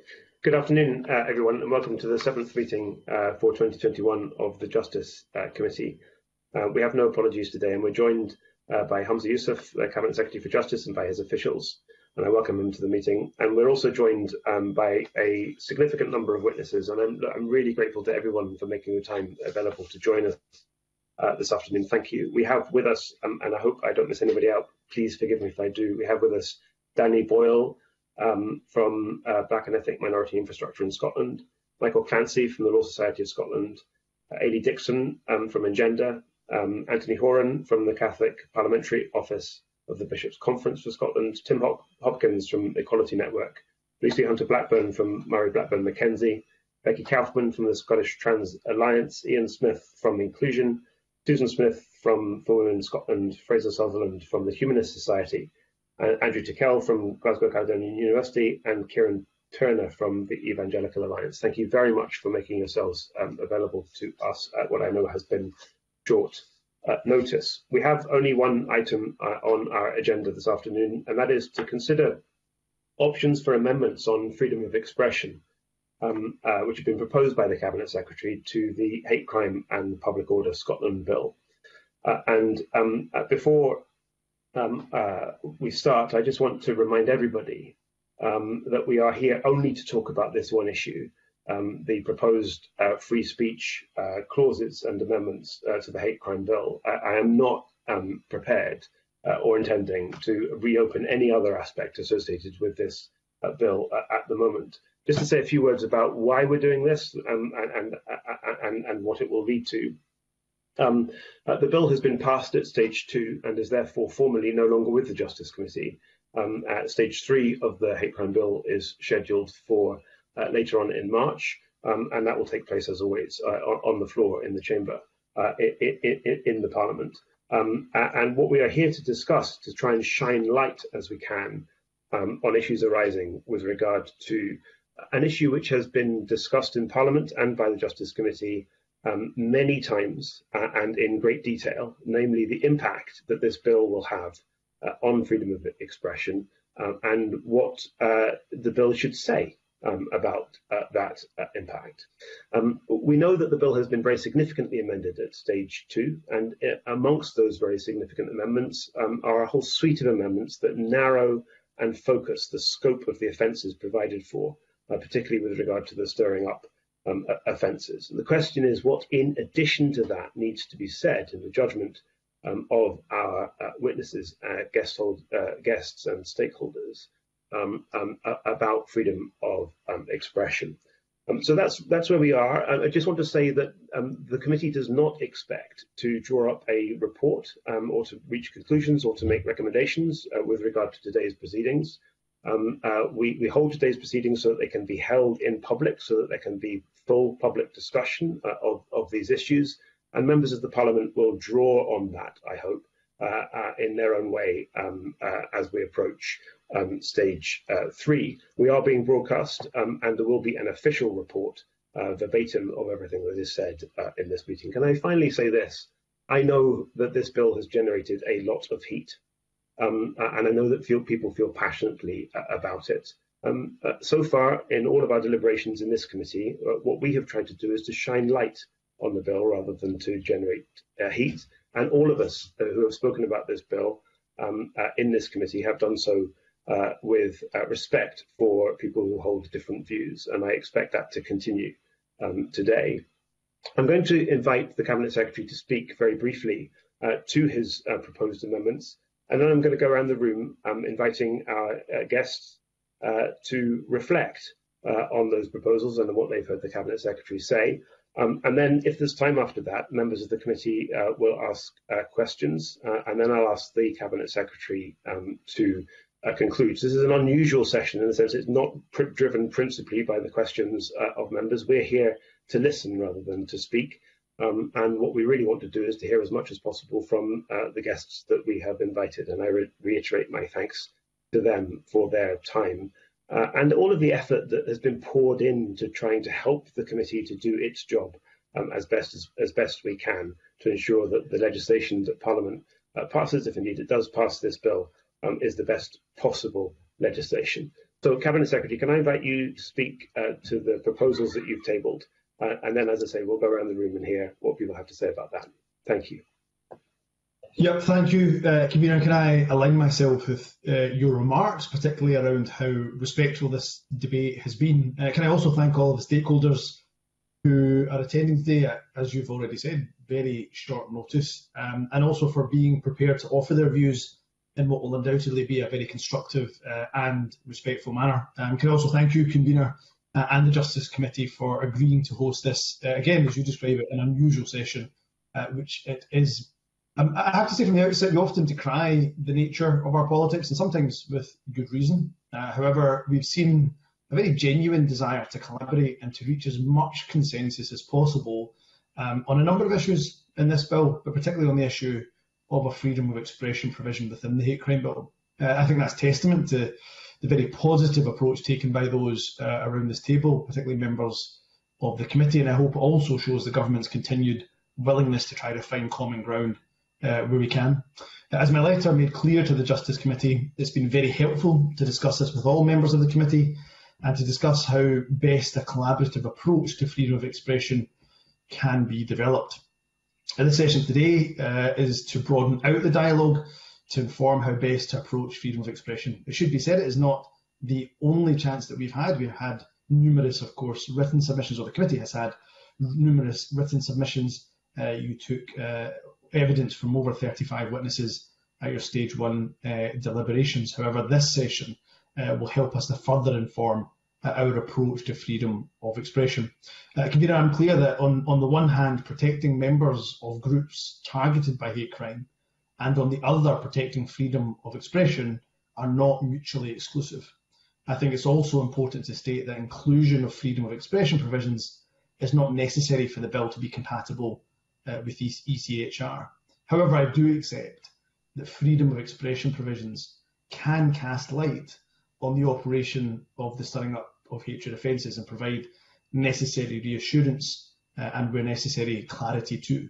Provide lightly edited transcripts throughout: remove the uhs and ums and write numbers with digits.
Good afternoon, everyone, and welcome to the seventh meeting for 2021 of the Justice Committee. We have no apologies today, and we're joined by Humza Yousaf, the Cabinet Secretary for Justice, and by his officials, and I welcome him to the meeting. And we're also joined by a significant number of witnesses, and I'm really grateful to everyone for making the time available to join us this afternoon. Thank you. We have with us, and I hope I don't miss anybody out, please forgive me if I do, we have with us Danny Boyle, from Black and Ethnic Minority Infrastructure in Scotland, Michael Clancy from the Law Society of Scotland, Ailey Dixon from Engender, Anthony Horan from the Catholic Parliamentary Office of the Bishops' Conference for Scotland, Tim Hopkins from Equality Network, Lucy Hunter-Blackburn from Murray Blackburn Mackenzie, Becky Kaufman from the Scottish Trans Alliance, Ian Smith from Inclusion, Susan Smith from For Women in Scotland, Fraser Sutherland from the Humanist Society, Andrew Tickell from Glasgow Caledonian University, and Kieran Turner from the Evangelical Alliance. Thank you very much for making yourselves available to us at what I know has been short notice. We have only one item on our agenda this afternoon, and that is to consider options for amendments on freedom of expression, which have been proposed by the Cabinet Secretary to the Hate Crime and Public Order Scotland Bill. Before we start, I just want to remind everybody that we are here only to talk about this one issue, the proposed free speech clauses and amendments to the hate crime bill. I am not prepared or intending to reopen any other aspect associated with this bill at the moment. Just to say a few words about why we're doing this and what it will lead to. The bill has been passed at stage 2 and is therefore formally no longer with the Justice Committee. Stage 3 of the hate crime bill is scheduled for later on in March, and that will take place, as always, on the floor in the chamber in the Parliament. And what we are here to discuss, to try and shine light as we can on issues arising with regard to an issue which has been discussed in Parliament and by the Justice Committee many times and in great detail, namely the impact that this bill will have on freedom of expression and what the bill should say about that impact. We know that the bill has been very significantly amended at stage 2, and amongst those very significant amendments are a whole suite of amendments that narrow and focus the scope of the offences provided for, particularly with regard to the stirring up offences. And the question is what, in addition to that, needs to be said in the judgment of our witnesses, guests and stakeholders about freedom of expression. So that's where we are. I just want to say that the committee does not expect to draw up a report or to reach conclusions or to make recommendations with regard to today's proceedings. We hold today's proceedings so that they can be held in public, so that there can be full public discussion of these issues, and members of the Parliament will draw on that, I hope, in their own way as we approach stage 3. We are being broadcast, and there will be an official report verbatim of everything that is said in this meeting. Can I finally say this? I know that this bill has generated a lot of heat. And I know that people feel passionately about it. So far, in all of our deliberations in this committee, what we have tried to do is to shine light on the bill rather than to generate heat. And all of us who have spoken about this bill in this committee have done so with respect for people who hold different views. And I expect that to continue today. I'm going to invite the Cabinet Secretary to speak very briefly to his proposed amendments. And then I'm going to go around the room inviting our guests to reflect on those proposals and on what they've heard the Cabinet Secretary say. And then if there's time after that, members of the committee will ask questions, and then I'll ask the Cabinet Secretary to conclude. So this is an unusual session in the sense it's not driven principally by the questions of members. We're here to listen rather than to speak. And what we really want to do is to hear as much as possible from the guests that we have invited. And I reiterate my thanks to them for their time and all of the effort that has been poured into trying to help the committee to do its job as best we can to ensure that the legislation that Parliament passes, if indeed it does pass this bill, is the best possible legislation. So, Cabinet Secretary, can I invite you to speak to the proposals that you've tabled? And then, as I say, we'll go around the room and hear what people have to say about that. Thank you. Yep, thank you, Convener. Can I align myself with your remarks, particularly around how respectful this debate has been? Can I also thank all of the stakeholders who are attending today, as you've already said, very short notice, and also for being prepared to offer their views in what will undoubtedly be a very constructive and respectful manner. Can I also thank you, Convener, and the Justice Committee for agreeing to host this, again, as you describe it, an unusual session, which it is. I have to say from the outset, we often decry the nature of our politics, and sometimes with good reason. However, we've seen a very genuine desire to collaborate and to reach as much consensus as possible on a number of issues in this bill, but particularly on the issue of a freedom of expression provision within the hate crime bill. I think that's testament to the very positive approach taken by those around this table, particularly members of the committee, and I hope it also shows the government's continued willingness to try to find common ground where we can. As my letter made clear to the Justice Committee, it's been very helpful to discuss this with all members of the committee and to discuss how best a collaborative approach to freedom of expression can be developed. And the session today is to broaden out the dialogue to inform how best to approach freedom of expression. It should be said, it is not the only chance that we've had. We've had numerous, of course, written submissions, or the committee has had numerous written submissions. You took evidence from over 35 witnesses at your stage 1 deliberations. However, this session will help us to further inform our approach to freedom of expression. Convener, I'm clear that on the one hand, protecting members of groups targeted by hate crime, and on the other, protecting freedom of expression, are not mutually exclusive. I think it's also important to state that inclusion of freedom of expression provisions is not necessary for the bill to be compatible with ECHR. However, I do accept that freedom of expression provisions can cast light on the operation of the stirring up of hatred offences and provide necessary reassurance and, where necessary, clarity too.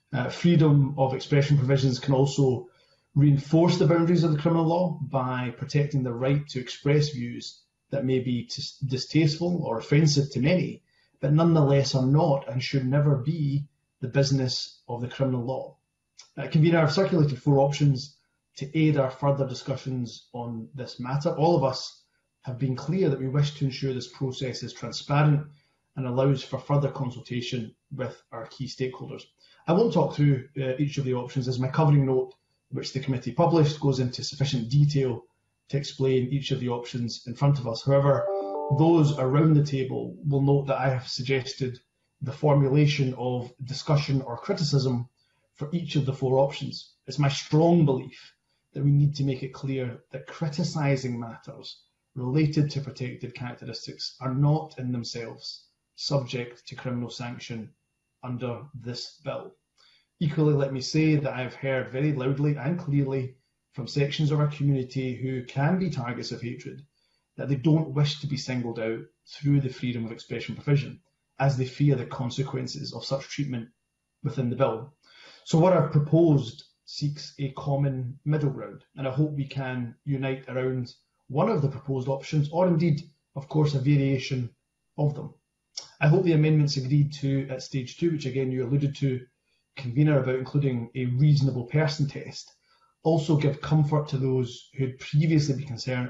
Freedom of expression provisions can also reinforce the boundaries of the criminal law by protecting the right to express views that may be distasteful or offensive to many, but nonetheless are not and should never be the business of the criminal law. Convener, I've circulated 4 options to aid our further discussions on this matter. All of us have been clear that we wish to ensure this process is transparent and allows for further consultation with our key stakeholders. I won't talk through each of the options, as my covering note, which the committee published, goes into sufficient detail to explain each of the options in front of us. However, those around the table will note that I have suggested the formulation of discussion or criticism for each of the 4 options. It's my strong belief that we need to make it clear that criticising matters related to protected characteristics are not in themselves subject to criminal sanction under this bill. Equally, let me say that I have heard very loudly and clearly from sections of our community who can be targets of hatred that they don't wish to be singled out through the freedom of expression provision, as they fear the consequences of such treatment within the bill. So what I've proposed seeks a common middle ground, and I hope we can unite around one of the proposed options, or indeed, of course, a variation of them. I hope the amendments agreed to at stage 2, which again you alluded to, Convener, about including a reasonable person test, also give comfort to those who had previously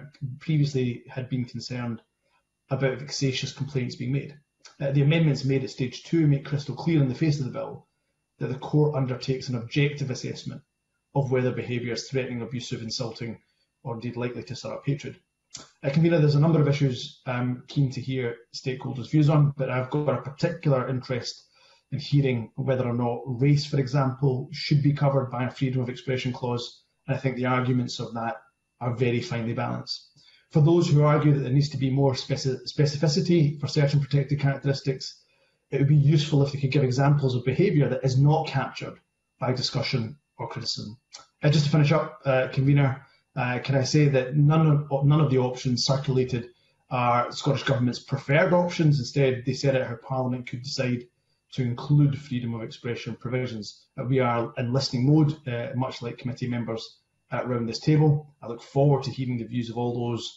had been concerned about vexatious complaints being made. The amendments made at stage 2 make crystal clear in the face of the bill that the court undertakes an objective assessment of whether behaviour is threatening, abusive, insulting, or indeed likely to stir up hatred. Convener, there's a number of issues I'm keen to hear stakeholders' views on, but I've got a particular interest in hearing whether or not race, for example, should be covered by a freedom of expression clause, and I think the arguments of that are very finely balanced. For those who argue that there needs to be more specificity for certain protected characteristics, it would be useful if they could give examples of behaviour that is not captured by discussion or criticism. Just to finish up, Convener, can I say that none of the options circulated are Scottish Government's preferred options. Instead, they set out how Parliament could decide to include freedom of expression provisions. We are in listening mode, much like committee members around this table. I look forward to hearing the views of all those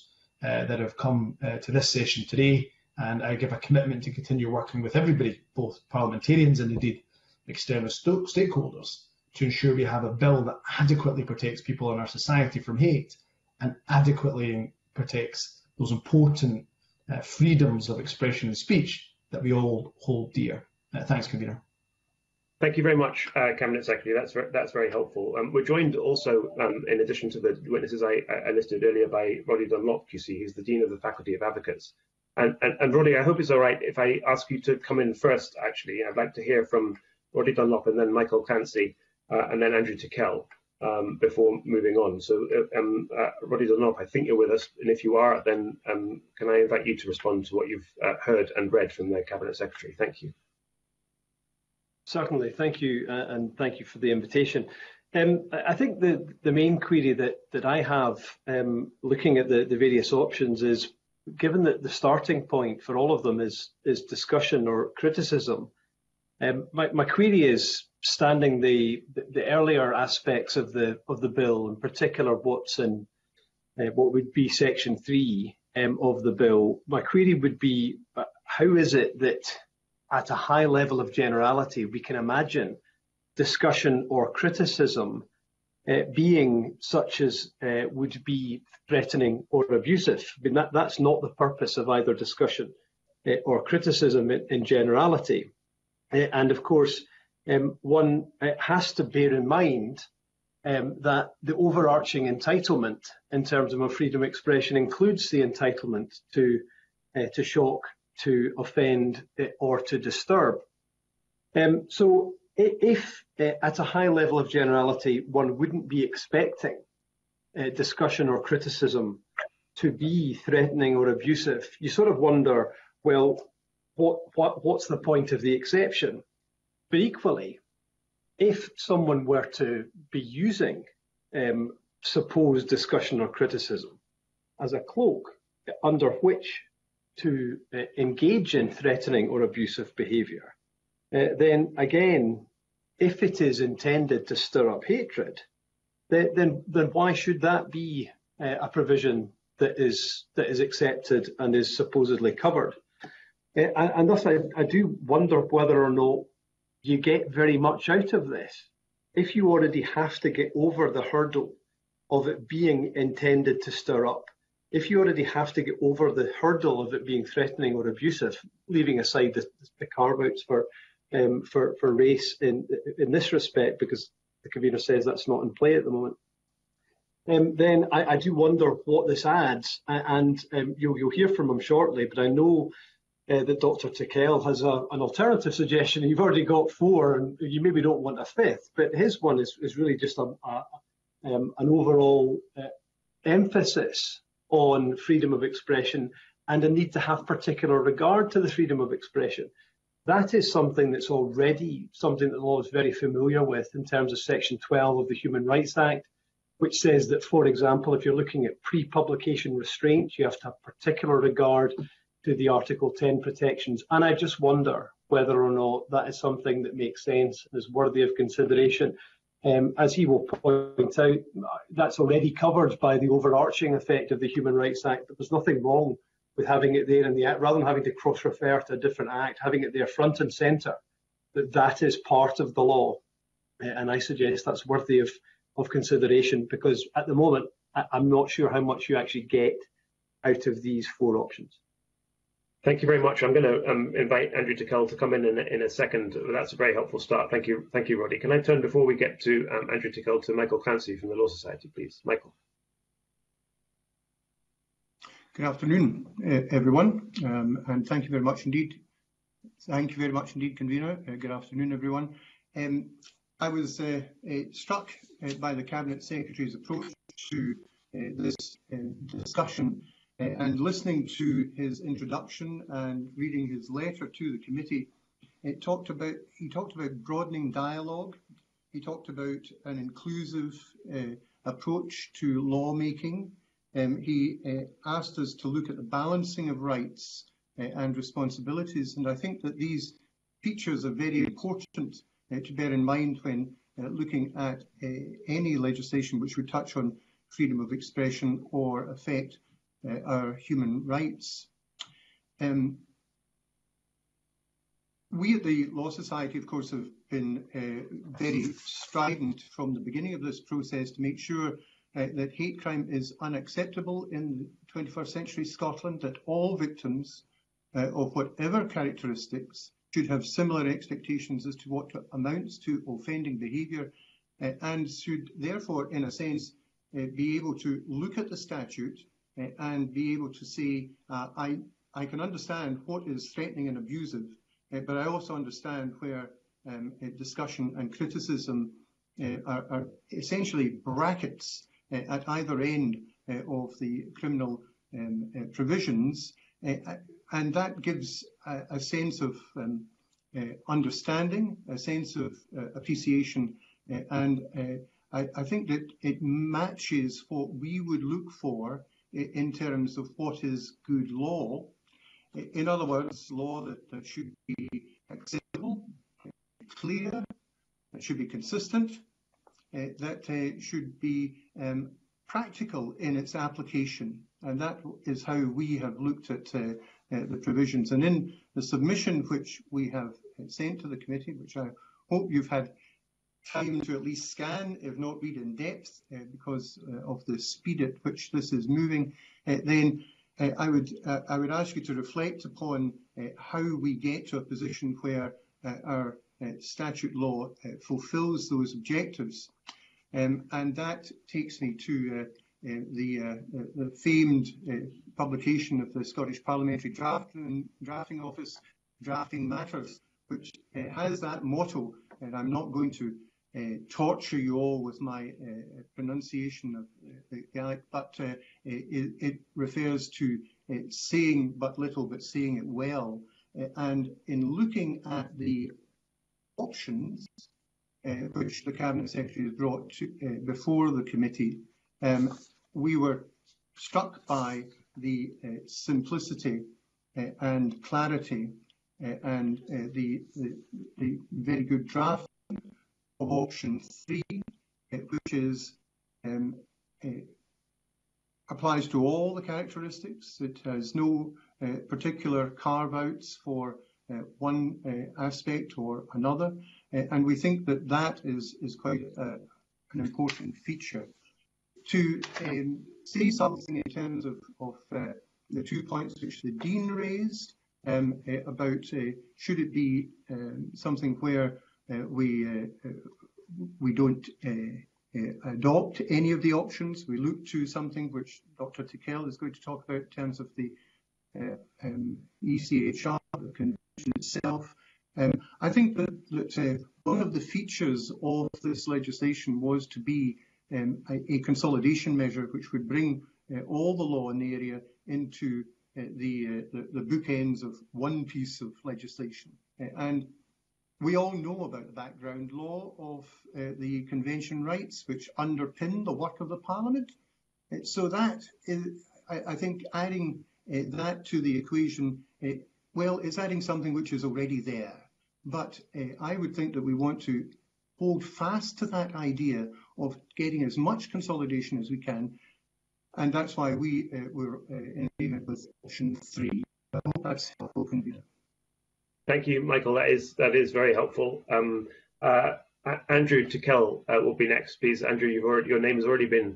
that have come to this session today, and I give a commitment to continue working with everybody, both parliamentarians and indeed external stakeholders, to ensure we have a bill that adequately protects people in our society from hate and adequately protects those important freedoms of expression and speech that we all hold dear. Thanks, Convener. Thank you very much, Cabinet Secretary. That's very helpful. We're joined also, in addition to the witnesses I listed earlier, by Roddy Dunlop, QC. He's the Dean of the Faculty of Advocates. And Roddy, I hope it's all right if I ask you to come in first, actually. I'd like to hear from Roddy Dunlop and then Michael Clancy and then Andrew Tickell before moving on. So Roddy Dunlop, I think you're with us. And if you are, then can I invite you to respond to what you've heard and read from the Cabinet Secretary? Thank you. Certainly, thank you, and thank you for the invitation. I think the main query that I have, looking at the various options, is given that the starting point for all of them is discussion or criticism. My query is standing the earlier aspects of the bill, in particular what's in what would be Section 3 of the bill. My query would be, how is it that at a high level of generality we can imagine discussion or criticism being such as would be threatening or abusive? I mean, that's not the purpose of either discussion or criticism in generality. And of course, one has to bear in mind that the overarching entitlement in terms of freedom of expression includes the entitlement to shock, to offend, or to disturb. So if at a high level of generality one wouldn't be expecting discussion or criticism to be threatening or abusive, you sort of wonder, well, what's the point of the exception? But equally, if someone were to be using supposed discussion or criticism as a cloak under which to engage in threatening or abusive behaviour, then again, if it is intended to stir up hatred, then why should that be a provision that is accepted and is supposedly covered? And thus I do wonder whether or not you get very much out of this. If you already have to get over the hurdle of it being intended to stir up, if you already have to get over the hurdle of it being threatening or abusive, leaving aside the carve-outs for race in this respect, because the convener says that's not in play at the moment, then I do wonder what this adds, and you'll hear from him shortly, but I know that Dr. Tickell has an alternative suggestion. You've already got 4, and you maybe don't want a 5th, but his one is really just an overall emphasis on freedom of expression and a need to have particular regard to the freedom of expression. That is something that's already something that the law is very familiar with in terms of Section 12 of the Human Rights Act, which says that, for example, if you're looking at pre-publication restraint, you have to have particular regard to the Article 10 protections. And I just wonder whether or not that is something that makes sense and is worthy of consideration. As he will point out, that's already covered by the overarching effect of the Human Rights Act, but there's nothing wrong with having it there in the Act, rather than having to cross-refer to a different Act, having it there front and centre, that is part of the law. And I suggest that's worthy of consideration, because at the moment, I'm not sure how much you actually get out of these 4 options. Thank you very much. I'm going to invite Andrew Tickell to come in a second. That's a very helpful start. Thank you, Roddy. Can I turn, before we get to Andrew Tickell, to Michael Clancy from the Law Society, please? Michael. Good afternoon, everyone, and thank you very much indeed. Thank you very much indeed, Convener. Good afternoon, everyone. I was struck by the Cabinet Secretary's approach to this discussion. And listening to his introduction and reading his letter to the committee, he talked about broadening dialogue. He talked about an inclusive approach to lawmaking. He asked us to look at the balancing of rights and responsibilities. And I think that these features are very important to bear in mind when looking at any legislation which would touch on freedom of expression or affect our human rights. We at the Law Society, of course, have been very strident from the beginning of this process to make sure that hate crime is unacceptable in 21st century Scotland, that all victims of whatever characteristics should have similar expectations as to what amounts to offending behaviour, and should therefore, in a sense, be able to look at the statute and be able to say, I can understand what is threatening and abusive, but I also understand where discussion and criticism are essentially brackets at either end of the criminal provisions, and that gives a sense of understanding, a sense of appreciation, and I think that it matches what we would look for in terms of what is good law. In other words, law that should be acceptable, clear, that should be consistent, that should be practical in its application. And that is how we have looked at the provisions. And in the submission which we have sent to the committee, which I hope you've had time to at least scan, if not read in depth, because of the speed at which this is moving, then I would ask you to reflect upon how we get to a position where our statute law fulfills those objectives. And that takes me to the famed publication of the Scottish Parliamentary Drafting Office, Drafting Matters, which has that motto, and I'm not going to torture you all with my pronunciation of the Gaelic, but it refers to saying but little, but saying it well. And in looking at the options which the Cabinet Secretary has brought to, before the committee, we were struck by the simplicity and clarity and the very good draft of option 3, which is applies to all the characteristics. It has no particular carve-outs for one aspect or another, and we think that that is quite an important feature. To say something in terms of the 2 points which the Dean raised about should it be something where we don't adopt any of the options, we look to something which Dr. Tickell is going to talk about in terms of the ECHR, the convention itself. I think that one of the features of this legislation was to be a consolidation measure which would bring all the law in the area into the bookends of one piece of legislation. And we all know about the background law of the convention rights which underpin the work of the Parliament. So that is, I think, adding that to the equation, well, it's adding something which is already there. But I would think that we want to hold fast to that idea of getting as much consolidation as we can. And that's why we were in agreement with option 3. I hope that's helpful, Convener. Thank you, Michael. That is very helpful. Andrew Tickell will be next, please. Andrew, your name has already been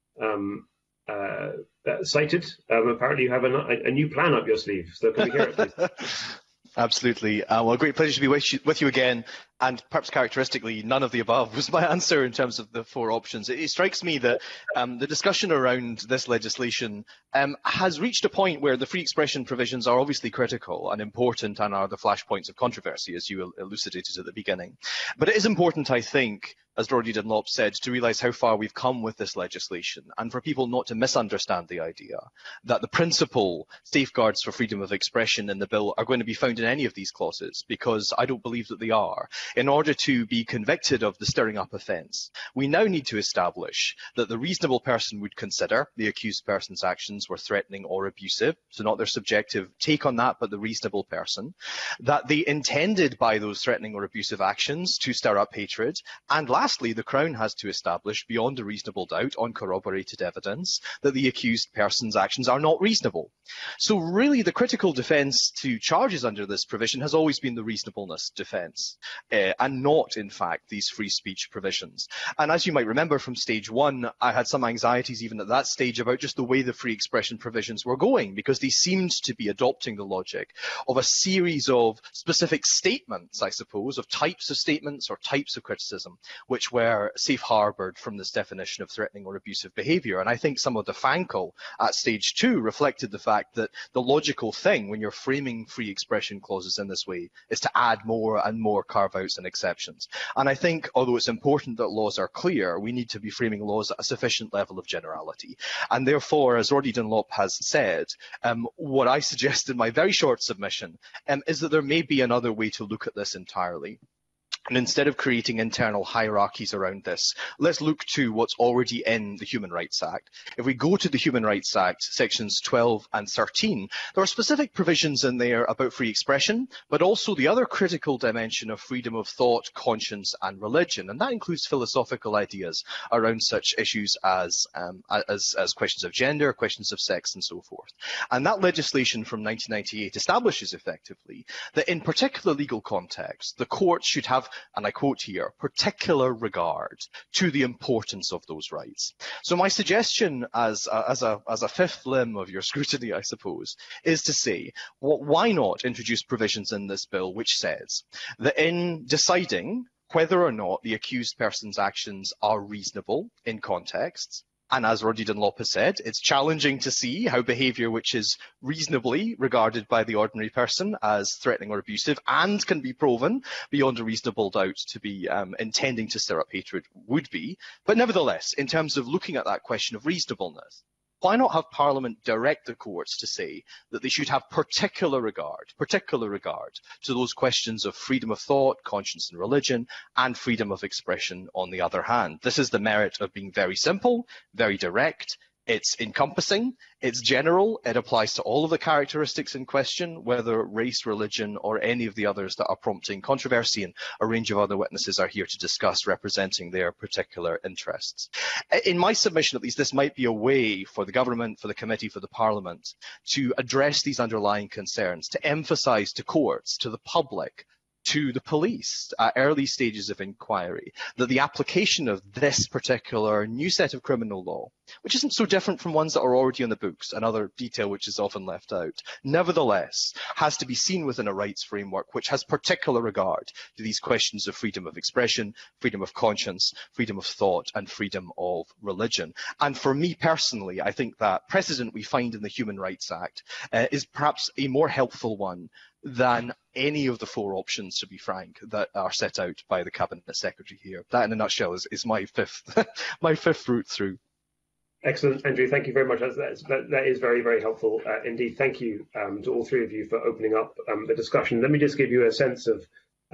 cited. Apparently, you have a new plan up your sleeve. So can we hear it, please? Absolutely. Well, a great pleasure to be with you again. And perhaps characteristically, none of the above was my answer in terms of the 4 options. It strikes me that the discussion around this legislation has reached a point where the free expression provisions are obviously critical and important and are the flashpoints of controversy, as you elucidated at the beginning. But it is important, I think, as Dorothy Dunlop said, to realise how far we've come with this legislation and for people not to misunderstand the idea that the principal safeguards for freedom of expression in the bill are going to be found in any of these clauses, because I don't believe that they are. In order to be convicted of the stirring up offence, we now need to establish that the reasonable person would consider the accused person's actions were threatening or abusive, so not their subjective take on that, but the reasonable person, that they intended by those threatening or abusive actions to stir up hatred, and lastly, the Crown has to establish beyond a reasonable doubt on corroborated evidence that the accused person's actions are not reasonable. So really the critical defence to charges under this provision has always been the reasonableness defence, and not, in fact, these free speech provisions. And as you might remember from stage one, I had some anxieties even at that stage about just the way the free expression provisions were going, because they seemed to be adopting the logic of a series of specific statements, I suppose, of types of statements or types of criticism, which were safe harboured from this definition of threatening or abusive behaviour. And I think some of the FANCL at stage two reflected the fact that the logical thing when you're framing free expression clauses in this way is to add more and more carve-outs and exceptions. And I think, although it's important that laws are clear, we need to be framing laws at a sufficient level of generality. And therefore, as Roddy Dunlop has said, what I suggest in my very short submission is that there may be another way to look at this entirely. And instead of creating internal hierarchies around this, let's look to what's already in the Human Rights Act. If we go to the Human Rights Act, sections 12 and 13, there are specific provisions in there about free expression, but also the other critical dimension of freedom of thought, conscience, and religion. And that includes philosophical ideas around such issues as questions of gender, questions of sex, and so forth. And that legislation from 1998 establishes effectively that in particular legal contexts, the court should have, and I quote here, particular regard to the importance of those rights. So my suggestion as a fifth limb of your scrutiny, I suppose, is to say, why not introduce provisions in this bill which says that in deciding whether or not the accused person's actions are reasonable in contexts, and as Roddy Dunlop has said, it's challenging to see how behaviour which is reasonably regarded by the ordinary person as threatening or abusive and can be proven beyond a reasonable doubt to be intending to stir up hatred would be. But nevertheless, in terms of looking at that question of reasonableness, why not have Parliament direct the courts to say that they should have particular regard to those questions of freedom of thought, conscience and religion, and freedom of expression on the other hand? This is the merit of being very simple, very direct. It's encompassing, it's general, it applies to all of the characteristics in question, whether race, religion, or any of the others that are prompting controversy, and a range of other witnesses are here to discuss representing their particular interests. In my submission, at least, this might be a way for the government, for the committee, for the Parliament to address these underlying concerns, to emphasise to courts, to the public, to the police at early stages of inquiry, that the application of this particular new set of criminal law, which isn't so different from ones that are already on the books, another detail which is often left out, nevertheless has to be seen within a rights framework which has particular regard to these questions of freedom of expression, freedom of conscience, freedom of thought, and freedom of religion. And for me personally, I think that precedent we find in the Human Rights Act is perhaps a more helpful one than any of the four options, to be frank, that are set out by the Cabinet Secretary here. That, in a nutshell, is my fifth route through. Excellent, Andrew. Thank you very much. That is very, very helpful indeed. Thank you to all three of you for opening up the discussion. Let me just give you a sense of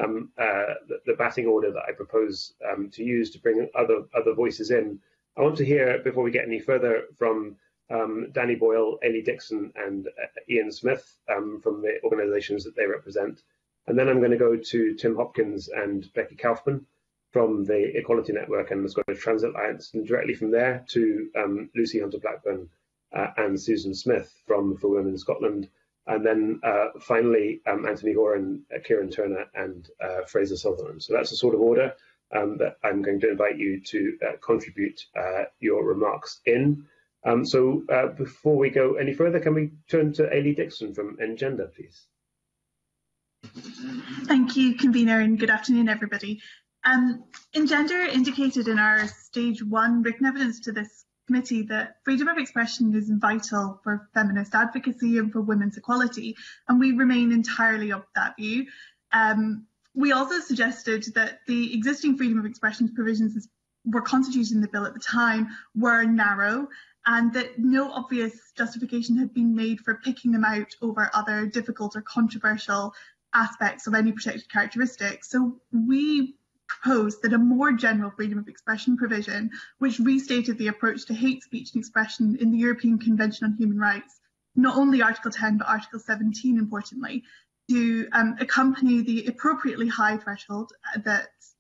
the batting order that I propose to use to bring other voices in. I want to hear, before we get any further, from Danny Boyle, Ailey Dixon, and Ian Smith from the organisations that they represent. And then I'm going to go to Tim Hopkins and Becky Kaufman from the Equality Network and the Scottish Transit Alliance, and directly from there to Lucy Hunter-Blackburn and Susan Smith from For Women in Scotland. And then finally, Anthony Horan, Kieran Turner, and Fraser Sutherland. So that's the sort of order that I'm going to invite you to contribute your remarks in. So before we go any further, can we turn to Ailey Dixon from Engender, please? Thank you, convener, and good afternoon, everybody. Engender indicated in our stage one written evidence to this committee that freedom of expression is vital for feminist advocacy and for women's equality, and we remain entirely of that view. We also suggested that the existing freedom of expression provisions were constituted in the bill at the time were narrow, and that no obvious justification had been made for picking them out over other difficult or controversial aspects of any protected characteristic. So we proposed that a more general freedom of expression provision, which restated the approach to hate speech and expression in the European Convention on Human Rights, not only Article 10 but Article 17 importantly, to accompany the appropriately high threshold that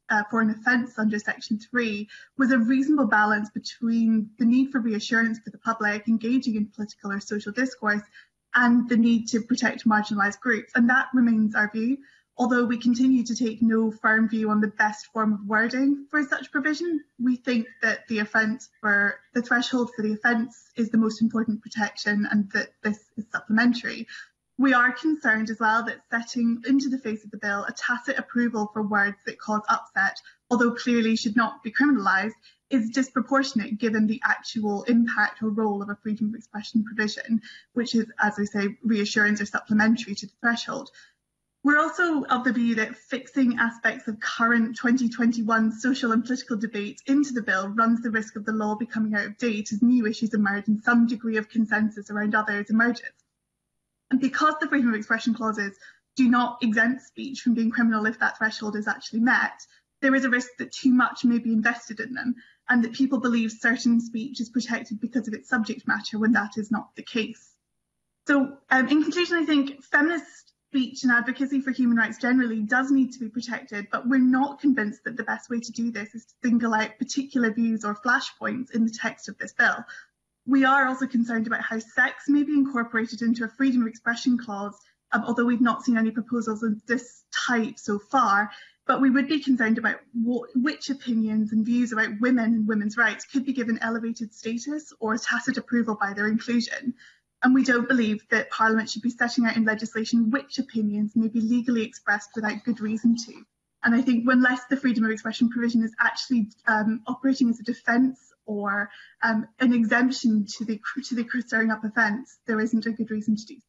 for an offence under Section 3 was a reasonable balance between the need for reassurance for the public engaging in political or social discourse and the need to protect marginalised groups. And that remains our view, although we continue to take no firm view on the best form of wording for such provision. We think that the threshold for the offence is the most important protection and that this is supplementary. We are concerned as well that setting into the face of the bill a tacit approval for words that cause upset, although clearly should not be criminalised, is disproportionate given the actual impact or role of a freedom of expression provision, which is, as I say, reassurance or supplementary to the threshold. We're also of the view that fixing aspects of current 2021 social and political debate into the bill runs the risk of the law becoming out of date as new issues emerge and some degree of consensus around others emerges. And because the freedom of expression clauses do not exempt speech from being criminal if that threshold is actually met, there is a risk that too much may be invested in them and that people believe certain speech is protected because of its subject matter when that is not the case. So in conclusion, I think feminist speech and advocacy for human rights generally does need to be protected, but we're not convinced that the best way to do this is to single out particular views or flashpoints in the text of this bill. We are also concerned about how sex may be incorporated into a freedom of expression clause, although we've not seen any proposals of this type so far. But we would be concerned about which opinions and views about women and women's rights could be given elevated status or tacit approval by their inclusion. And we don't believe that Parliament should be setting out in legislation which opinions may be legally expressed without good reason to. And I think unless the freedom of expression provision is actually operating as a defence or an exemption to the stirring up offence, there isn't a good reason to do so.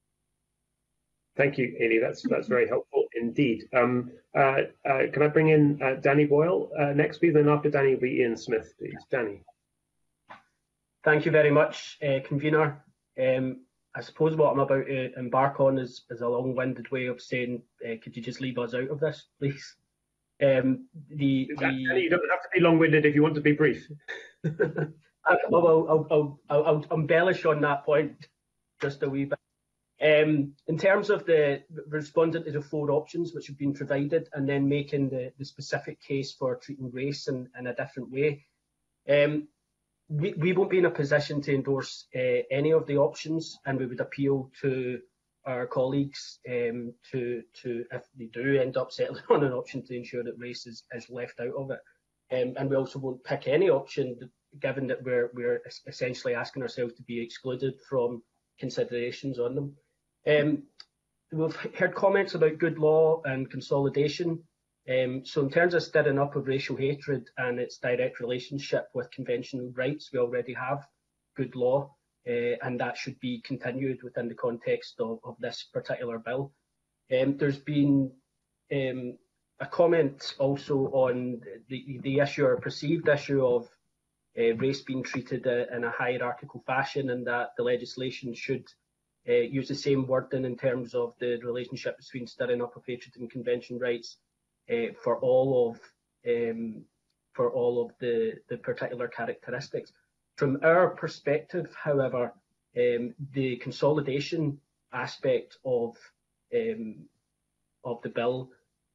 Thank you, Hayley. That's very helpful indeed. Can I bring in Danny Boyle next, please? Then after Danny will be Ian Smith, please. Danny. Thank you very much, Convener. I suppose what I'm about to embark on is a long-winded way of saying, could you just leave us out of this, please? Danny, you don't have to be long-winded if you want to be brief. I'll embellish on that point just a wee bit. In terms of the responding to the 4 options which have been provided and then making the specific case for treating race in a different way, we won't be in a position to endorse any of the options, and we would appeal to our colleagues to if they do end up settling on an option, to ensure that race is left out of it. And we also won't pick any option given that we're essentially asking ourselves to be excluded from considerations on them. We've heard comments about good law and consolidation. So in terms of stirring up of racial hatred and its direct relationship with conventional rights, we already have good law, and that should be continued within the context of this particular bill. There's been a comment also on the issue or perceived issue of race being treated in a hierarchical fashion, and that the legislation should use the same wording in terms of the relationship between stirring up of hatred and convention rights for all of the particular characteristics. From our perspective, however, the consolidation aspect of the bill,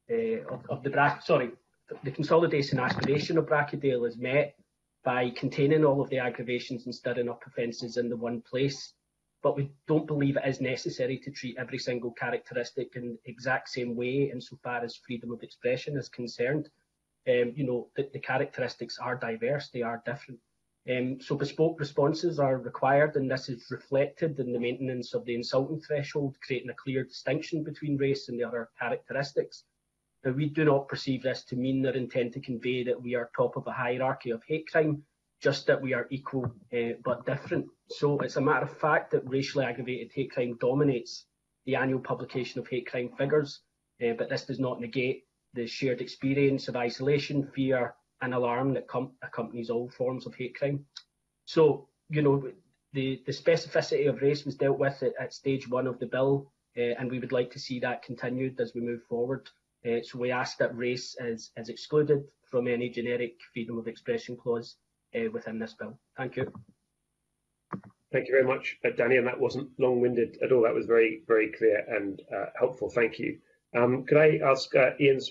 the consolidation aspiration of Bracadale is met by containing all of the aggravations and stirring up offences in the one place. But we don't believe it is necessary to treat every single characteristic in the exact same way insofar as freedom of expression is concerned. The characteristics are diverse, they are different. So bespoke responses are required, and this is reflected in the maintenance of the insulting threshold, creating a clear distinction between race and the other characteristics. Now, we do not perceive this to mean or intend to convey that we are top of a hierarchy of hate crime, just that we are equal but different. So it's a matter of fact that racially aggravated hate crime dominates the annual publication of hate crime figures, but this does not negate the shared experience of isolation, fear and alarm that accompanies all forms of hate crime. So, the specificity of race was dealt with at stage 1 of the bill, and we would like to see that continued as we move forward. So we ask that race is excluded from any generic freedom of expression clause within this bill. Thank you. Thank you very much, Danny, and that wasn't long-winded at all. That was very, very clear and helpful. Thank you. Could I ask Ian Smith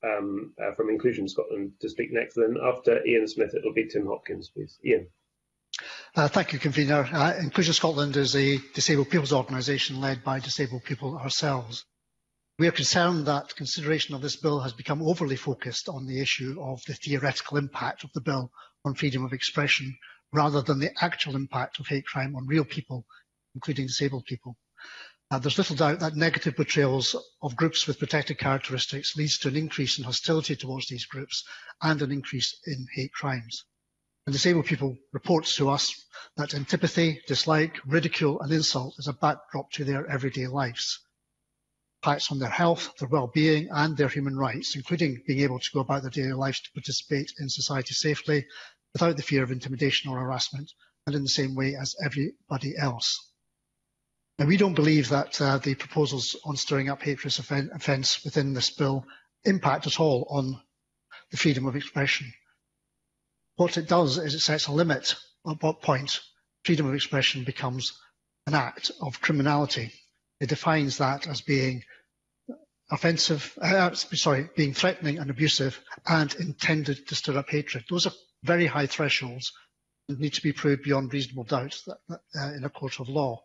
from Inclusion Scotland to speak next. Then after Ian Smith, it'll be Tim Hopkins, please. Ian. Thank you, Convener. Inclusion Scotland is a disabled people's organisation led by disabled people ourselves. We are concerned that consideration of this bill has become overly focused on the issue of the theoretical impact of the bill on freedom of expression, rather than the actual impact of hate crime on real people, including disabled people. There's little doubt that negative portrayals of groups with protected characteristics leads to an increase in hostility towards these groups and an increase in hate crimes. And disabled people report to us that antipathy, dislike, ridicule and insult is a backdrop to their everyday lives. Impacts on their health, their well-being and their human rights, including being able to go about their daily lives to participate in society safely without the fear of intimidation or harassment, and in the same way as everybody else. Now, we don't believe that the proposals on stirring up hatred offence within this bill impact at all on the freedom of expression. What it does is it sets a limit at what point freedom of expression becomes an act of criminality. It defines that as being offensive, being threatening and abusive and intended to stir up hatred. Those are very high thresholds and need to be proved beyond reasonable doubt in a court of law.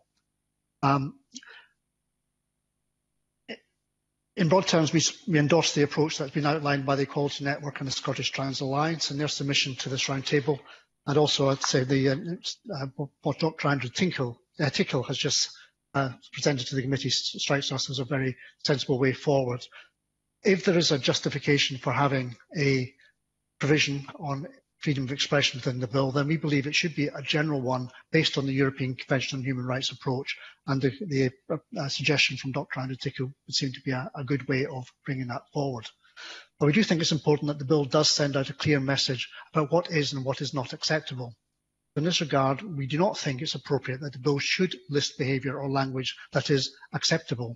In broad terms, we endorse the approach that's been outlined by the Equality Network and the Scottish Trans Alliance in their submission to this roundtable, and also I'd say what Dr. Andrew Tickle has just presented to the committee strikes us as a very sensible way forward. If there is a justification for having a provision on freedom of expression within the bill, then we believe it should be a general one based on the European Convention on Human Rights approach, and the suggestion from Dr. Andrew Tickle would seem to be a good way of bringing that forward. But we do think it's important that the bill does send out a clear message about what is and what is not acceptable. In this regard, we do not think it's appropriate that the bill should list behaviour or language that is acceptable.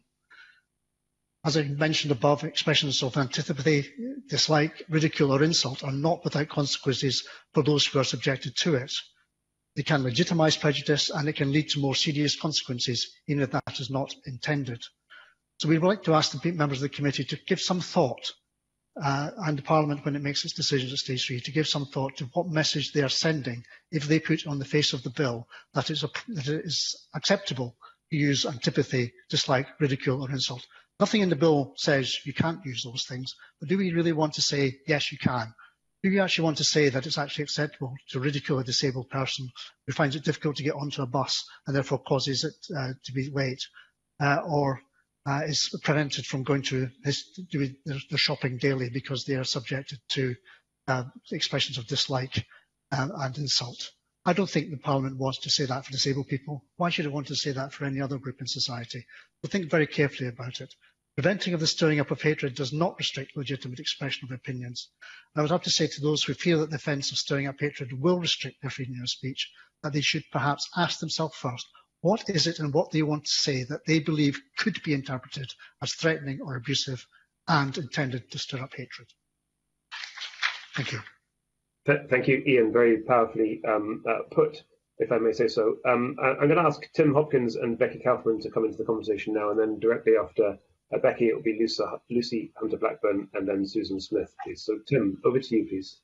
As I mentioned above, expressions of antipathy, dislike, ridicule or insult are not without consequences for those who are subjected to it. They can legitimise prejudice and it can lead to more serious consequences, even if that is not intended. So we would like to ask the members of the committee to give some thought, and the Parliament, when it makes its decisions at stage 3, to give some thought to what message they are sending if they put on the face of the bill that it is acceptable to use antipathy, dislike, ridicule or insult. Nothing in the bill says you can't use those things, but do we really want to say, yes, you can? Do we actually want to say that it's actually acceptable to ridicule a disabled person who finds it difficult to get onto a bus and therefore causes it to be late, or is prevented from going to their shopping daily because they are subjected to expressions of dislike and insult? I don't think the Parliament wants to say that for disabled people. Why should it want to say that for any other group in society? So think very carefully about it. Preventing of the stirring up of hatred does not restrict legitimate expression of opinions. I would have to say to those who feel that the offence of stirring up hatred will restrict their freedom of speech, that they should perhaps ask themselves first, what is it and what they want to say that they believe could be interpreted as threatening or abusive and intended to stir up hatred? Thank you. Thank you, Ian. Very powerfully put, if I may say so. I'm going to ask Tim Hopkins and Becky Kaufman to come into the conversation now, and then directly after Becky, it will be Lucy Hunter-Blackburn and then Susan Smith, please. So, Tim, over to you, please.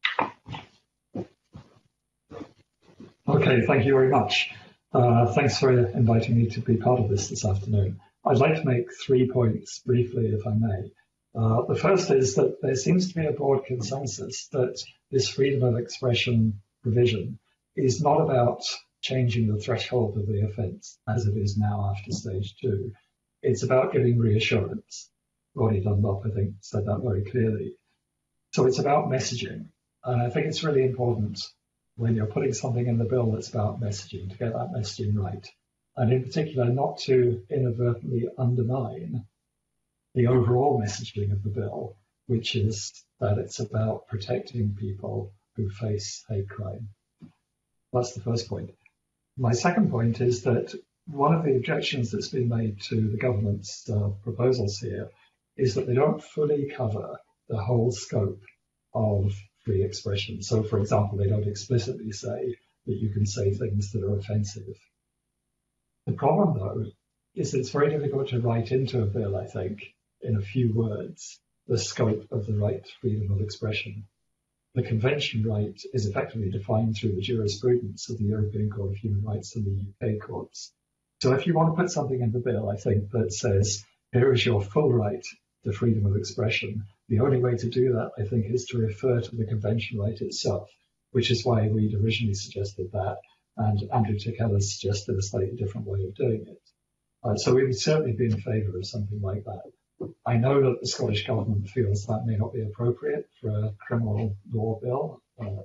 Okay, thank you very much. Thanks for inviting me to be part of this afternoon. I'd like to make 3 points briefly, if I may. The first is that there seems to be a broad consensus that this freedom of expression provision is not about changing the threshold of the offence as it is now after stage 2. It's about giving reassurance. Ronnie Dunlop, I think, said that very clearly. So it's about messaging. And I think it's really important when you're putting something in the bill that's about messaging to get that messaging right. And in particular, not to inadvertently undermine the overall messaging of the bill, which is that it's about protecting people who face hate crime. That's the first point. My second point is that one of the objections that's been made to the government's proposals here is that they don't fully cover the whole scope of free expression. So, for example, they don't explicitly say that you can say things that are offensive. The problem, though, is that it's very difficult to write into a bill, I think, in a few words, the scope of the right to freedom of expression. The convention right is effectively defined through the jurisprudence of the European Court of Human Rights and the UK courts. So if you want to put something in the bill, I think, that says, here is your full right to freedom of expression, the only way to do that, I think, is to refer to the convention right itself, which is why we'd originally suggested that, and Andrew Tickell suggested a slightly different way of doing it. So we would certainly be in favour of something like that. I know that the Scottish Government feels that may not be appropriate for a criminal law bill,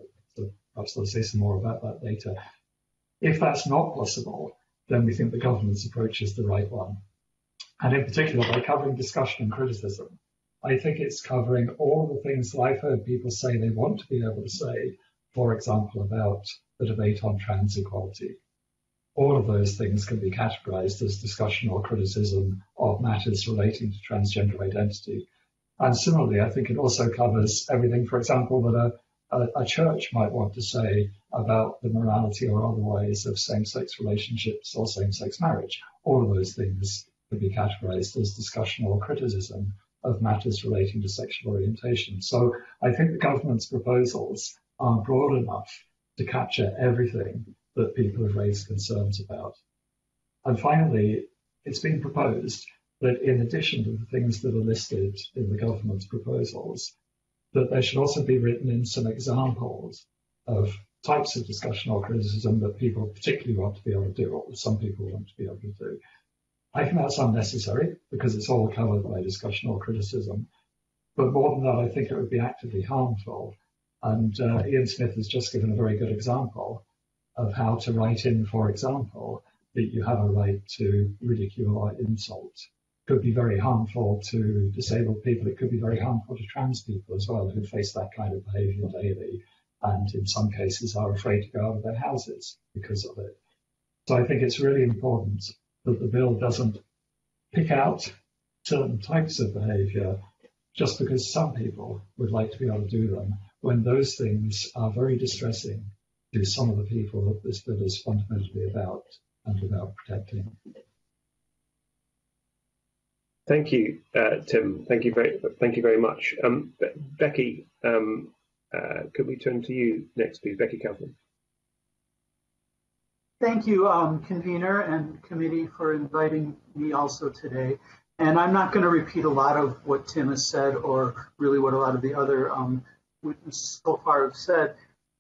so perhaps they'll say some more about that later. If that's not possible, then we think the government's approach is the right one. And in particular, by covering discussion and criticism, I think it's covering all the things that I've heard people say they want to be able to say, for example, about the debate on trans equality. All of those things can be categorized as discussion or criticism of matters relating to transgender identity. And similarly, I think it also covers everything, for example, that a church might want to say about the morality or otherwise of same-sex relationships or same-sex marriage. All of those things can be categorized as discussion or criticism of matters relating to sexual orientation. So I think the government's proposals are broad enough to capture everything that people have raised concerns about. And finally, it's been proposed that in addition to the things that are listed in the government's proposals, that there should also be written in some examples of types of discussion or criticism that people particularly want to be able to do, or some people want to be able to do. I think that's unnecessary because it's all covered by discussion or criticism. But more than that, I think it would be actively harmful. And Ian Smith has just given a very good example of how to write in, for example, that you have a right to ridicule or insult. It could be very harmful to disabled people. It could be very harmful to trans people as well, who face that kind of behaviour daily and in some cases are afraid to go out of their houses because of it. So I think it's really important that the bill doesn't pick out certain types of behaviour just because some people would like to be able to do them, when those things are very distressing to some of the people that this bill is fundamentally about and about protecting. Thank you, Tim. Thank you very much. Becky, could we turn to you next, please? Becky Kaufman. Thank you, convener and committee, for inviting me also today. And I'm not going to repeat a lot of what Tim has said, or really what a lot of the other witnesses so far have said.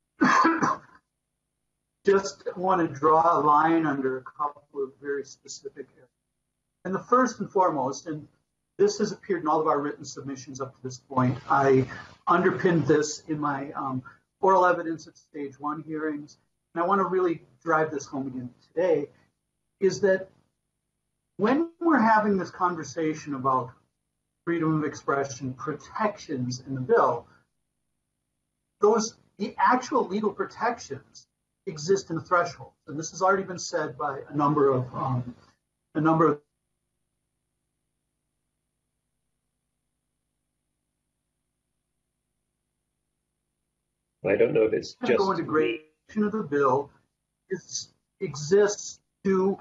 Just want to draw a line under a couple of very specific areas. And the first and foremost, and this has appeared in all of our written submissions up to this point, I underpinned this in my oral evidence at stage 1 hearings, and I want to really drive this home again today, is that when we're having this conversation about freedom of expression protections in the bill, the actual legal protections exist in the threshold. And this has already been said by a number of I don't know if it's just go into great of the bill exists to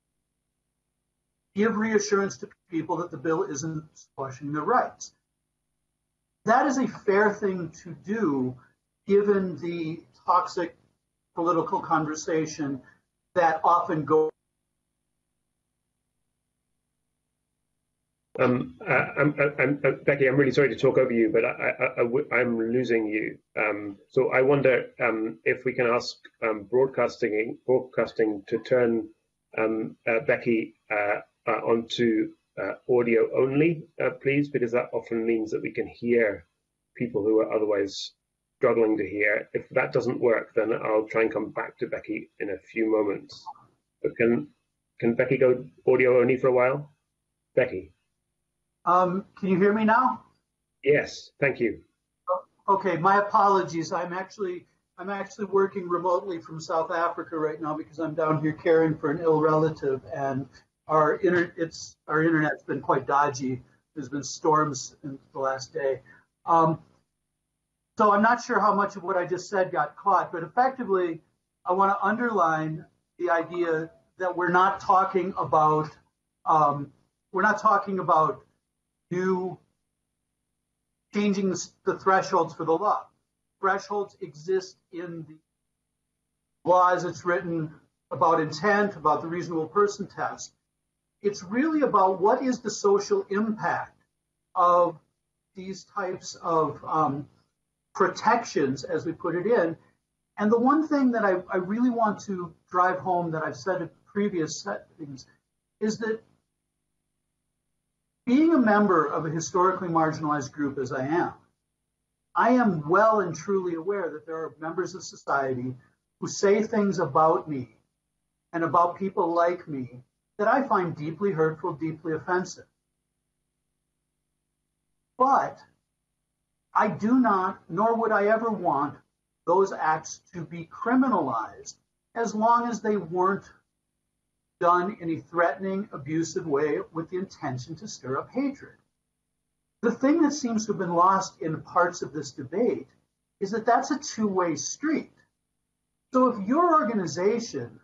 give reassurance to people that the bill isn't squashing their rights. That is a fair thing to do given the toxic political conversation that often goes. Becky, I'm really sorry to talk over you, but I'm losing you. So I wonder if we can ask broadcasting to turn Becky onto audio only, please, because that often means that we can hear people who are otherwise struggling to hear. If that doesn't work, then I'll try and come back to Becky in a few moments. But can Becky go audio only for a while? Becky. Can you hear me now? Yes, thank you. Okay, my apologies. I'm actually working remotely from South Africa right now because I'm down here caring for an ill relative, and our internet's been quite dodgy. There's been storms in the last day. So I'm not sure how much of what I just said got caught, but effectively, I want to underline the idea that we're not talking about new changing the thresholds for the law. Thresholds exist in the law as it's written about intent, about the reasonable person test. It's really about what is the social impact of these types of protections, as we put it in. And the one thing that I really want to drive home that I've said in previous settings is that being a member of a historically marginalized group as I am well and truly aware that there are members of society who say things about me and about people like me that I find deeply hurtful, deeply offensive. But I do not, nor would I ever want those acts to be criminalized as long as they weren't done in a threatening, abusive way with the intention to stir up hatred. The thing that seems to have been lost in parts of this debate is that that's a two-way street. So if your organization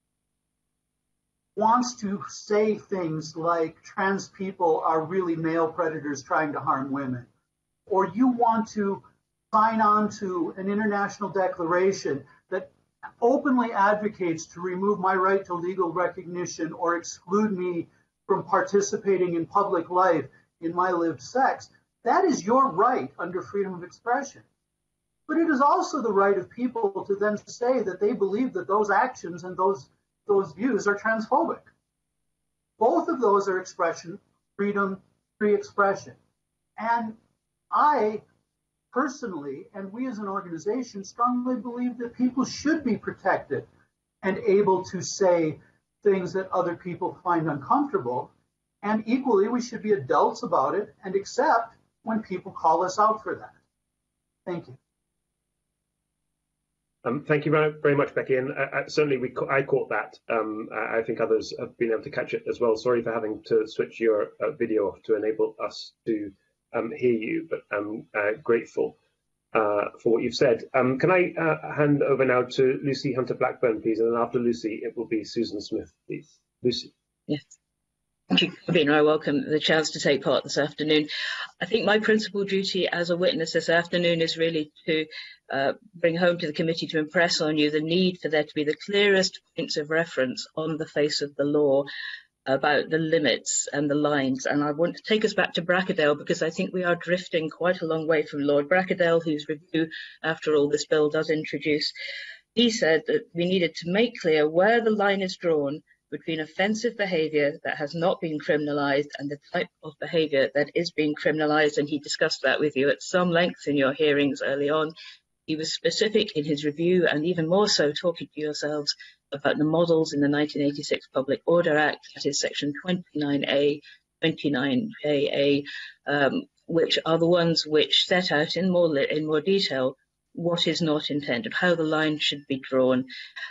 wants to say things like trans people are really male predators trying to harm women, or you want to sign on to an international declaration that openly advocates to remove my right to legal recognition or exclude me from participating in public life in my lived sex, that is your right under freedom of expression. But it is also the right of people to then say that they believe that those actions and those views are transphobic. Both of those are expression, freedom, free expression. And I personally, and we as an organization, strongly believe that people should be protected and able to say things that other people find uncomfortable. And equally, we should be adults about it and accept when people call us out for that. Thank you. Thank you very much, Becky. And certainly I caught that. I think others have been able to catch it as well. Sorry for having to switch your video off to enable us to hear you, but I'm grateful for what you've said. Can I hand over now to Lucy Hunter-Blackburn, please? And then after Lucy, it will be Susan Smith, please. Lucy. Yes. Thank you, convener. I welcome the chance to take part this afternoon. I think my principal duty as a witness this afternoon is really to bring home to the committee, to impress on you the need for there to be the clearest points of reference on the face of the law about the limits and the lines. And I want to take us back to Brackadale, because I think we are drifting quite a long way from Lord Brackadale, whose review, after all, this bill does introduce. He said that we needed to make clear where the line is drawn between offensive behaviour that has not been criminalised and the type of behaviour that is being criminalised, and he discussed that with you at some length in your hearings early on. He was specific in his review, and even more so talking to yourselves about the models in the 1986 Public Order Act, that is section 29A, 29JA, which are the ones which set out in more detail what is not intended, how the line should be drawn.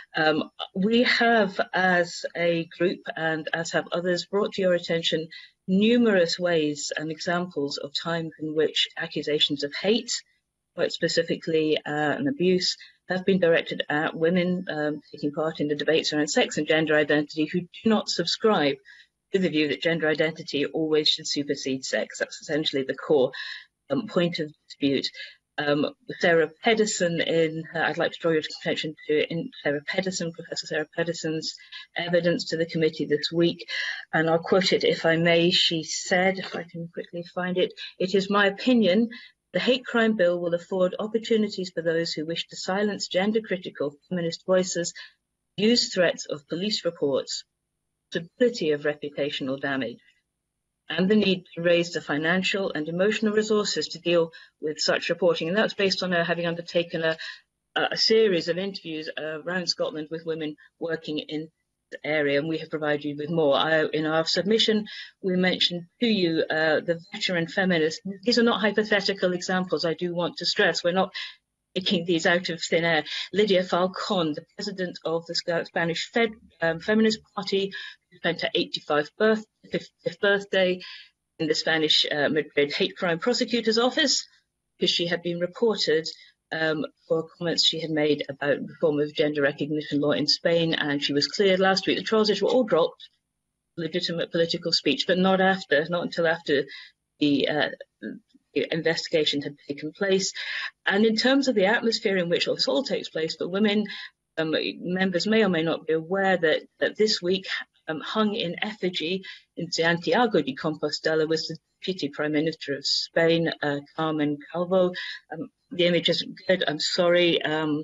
We have, as a group, and as have others, brought to your attention numerous ways and examples of times in which accusations of hate, quite specifically and abuse, have been directed at women taking part in the debates around sex and gender identity who do not subscribe to the view that gender identity always should supersede sex. That's essentially the core point of dispute. Sarah Pedersen, I'd like to draw your attention to Professor Sarah Pedersen's evidence to the committee this week, and I'll quote it if I may. She said, if I can quickly find it, "It is my opinion the hate crime bill will afford opportunities for those who wish to silence gender-critical feminist voices, use threats of police reports, possibility of reputational damage, and the need to raise the financial and emotional resources to deal with such reporting." And that's based on her having undertaken a series of interviews around Scotland with women working in the area, and we have provided you with more. In our submission, we mentioned to you the veteran feminists. These are not hypothetical examples, I do want to stress. We're not picking these out of thin air. Lydia Falcon, the president of the Spanish Feminist Party, who spent her 85th birthday in the Spanish Madrid hate crime prosecutor's office, because she had been reported for comments she had made about the form of gender recognition law in Spain, and she was cleared last week. The trousers were all dropped, legitimate political speech, but not until after the the investigation had taken place. And in terms of the atmosphere in which this all takes place for women, members may or may not be aware that this week, hung in effigy in Santiago de Compostela, was the Deputy Prime Minister of Spain, Carmen Calvo. The image isn't good, I'm sorry.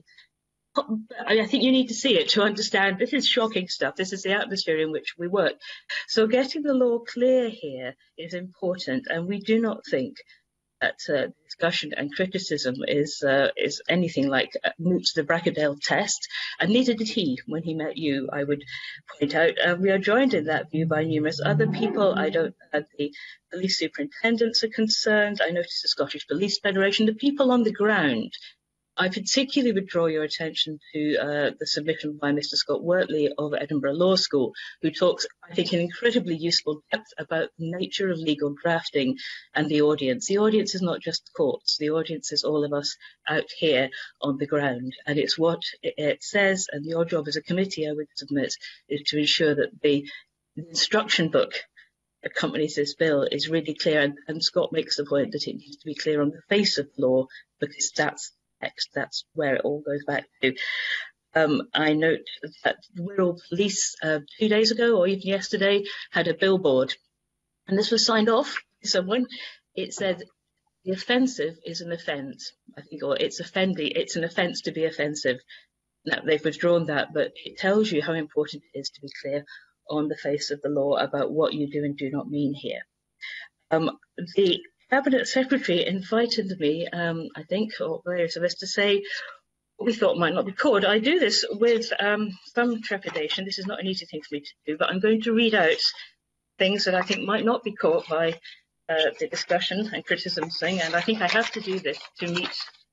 I think you need to see it to understand this is shocking stuff. This is the atmosphere in which we work. So getting the law clear here is important, and we do not think that discussion and criticism is anything like moots the Bracadell test, and neither did he when he met you, I would point out. We are joined in that view by numerous other people. The police superintendents are concerned. I noticed the Scottish Police Federation, the people on the ground. I particularly would draw your attention to the submission by Mr. Scott Wortley of Edinburgh Law School, who talks, I think, in incredibly useful depth about the nature of legal drafting and the audience. The audience is not just the courts. The audience is all of us out here on the ground. And it's what it says, and your job as a committee, I would submit, is to ensure that the instruction book accompanies this bill is really clear. And Scott makes the point that it needs to be clear on the face of the law, because that's where it all goes back to. I note that Wirral Police 2 days ago, or even yesterday, had a billboard, and this was signed off by someone. It said, "The offensive is an offence," I think, or it's an offence to be offensive. Now, they've withdrawn that, but it tells you how important it is to be clear on the face of the law about what you do and do not mean here. The Cabinet Secretary invited me, I think, or various of us, to say what we thought might not be caught. I do this with some trepidation. This is not an easy thing for me to do, but I'm going to read out things that I think might not be caught by the discussion and criticism thing, and I think I have to do this to meet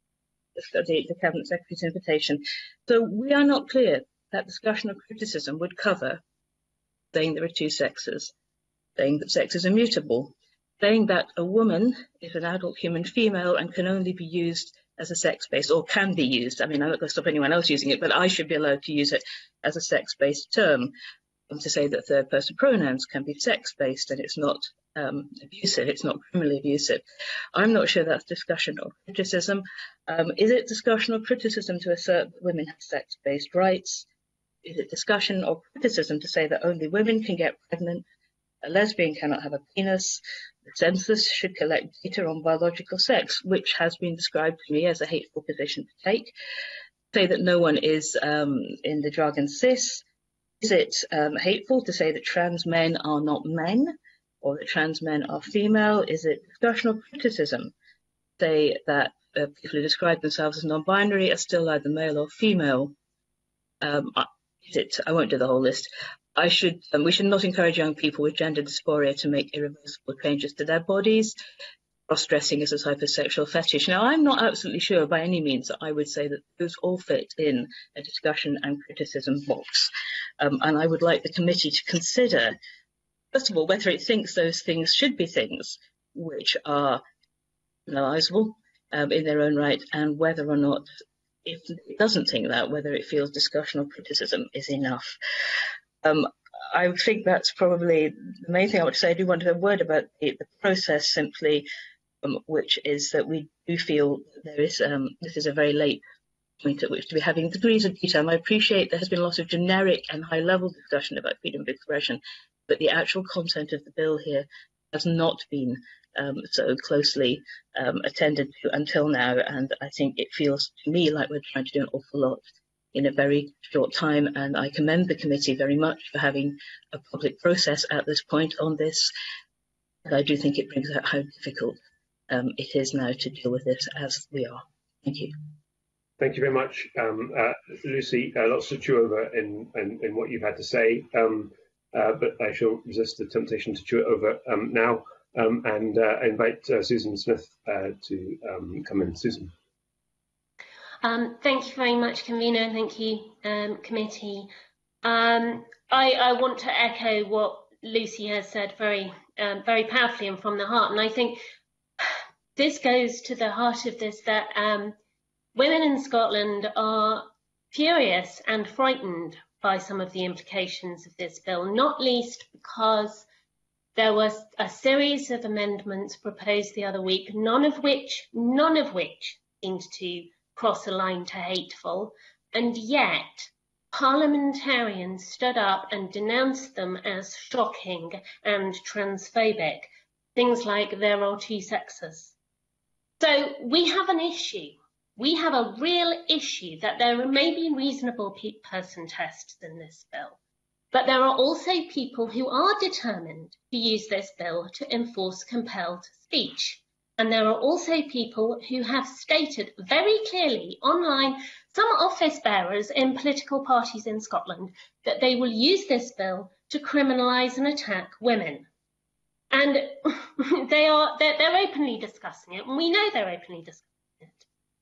the Cabinet Secretary's invitation. So we are not clear that discussion or criticism would cover saying there are two sexes, saying that sex is immutable, saying that a woman is an adult human female and can only be used as a sex-based, or can be used. I mean, I'm not going to stop anyone else using it, but I should be allowed to use it as a sex-based term. To say that third-person pronouns can be sex-based and it's not abusive, it's not criminally abusive. I'm not sure that's discussion or criticism. Is it discussion or criticism to assert that women have sex-based rights? Is it discussion or criticism to say that only women can get pregnant? A lesbian cannot have a penis. The census should collect data on biological sex, which has been described to me as a hateful position to take. Say that no one is in the jargon cis. Is it hateful to say that trans men are not men, or that trans men are female? Is it discussion or criticism? Say that people who describe themselves as non-binary are still either male or female. I won't do the whole list. We should not encourage young people with gender dysphoria to make irreversible changes to their bodies. Cross-dressing is a type of sexual fetish. Now, I'm not absolutely sure by any means that I would say that those all fit in a discussion and criticism box. And I would like the committee to consider, first of all, whether it thinks those things should be things which are analysable in their own right, and whether or not, if it doesn't think that, whether it feels discussion or criticism is enough. I think that's probably the main thing I would say. I do want to have a word about the process simply, which is that we do feel there is this is a very late point at which to be having degrees of detail. I appreciate there has been a lot of generic and high-level discussion about freedom of expression, but the actual content of the bill here has not been so closely attended to until now, and I think it feels to me like we're trying to do an awful lot in a very short time, and I commend the committee very much for having a public process at this point on this. But I do think it brings out how difficult it is now to deal with this as we are. Thank you. Thank you very much, Lucy. Lots to chew over in what you've had to say, but I shall resist the temptation to chew it over now and invite Susan Smith to come in. Susan. Thank you very much, convener, and thank you, committee. I want to echo what Lucy has said very powerfully and from the heart. And I think this goes to the heart of this, that women in Scotland are furious and frightened by some of the implications of this bill, not least because there was a series of amendments proposed the other week, none of which seemed to cross a line to hateful, and yet parliamentarians stood up and denounced them as shocking and transphobic. Things like there are two sexes. So we have an issue. We have a real issue that there may be reasonable person tests in this bill, but there are also people who are determined to use this bill to enforce compelled speech. And there are also people who have stated very clearly online, some office bearers in political parties in Scotland, that they will use this bill to criminalise and attack women. And they're openly discussing it, and we know they're openly discussing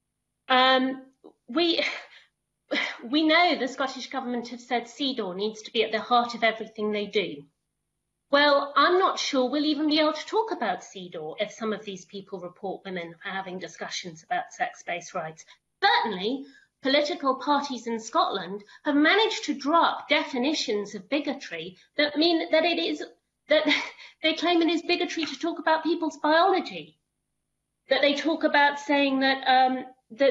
it. We know the Scottish Government have said CEDAW needs to be at the heart of everything they do. Well, I'm not sure we'll even be able to talk about CEDAW if some of these people report women for having discussions about sex-based rights. Certainly, political parties in Scotland have managed to draw up definitions of bigotry that mean that that they claim it is bigotry to talk about people's biology. That they talk about saying that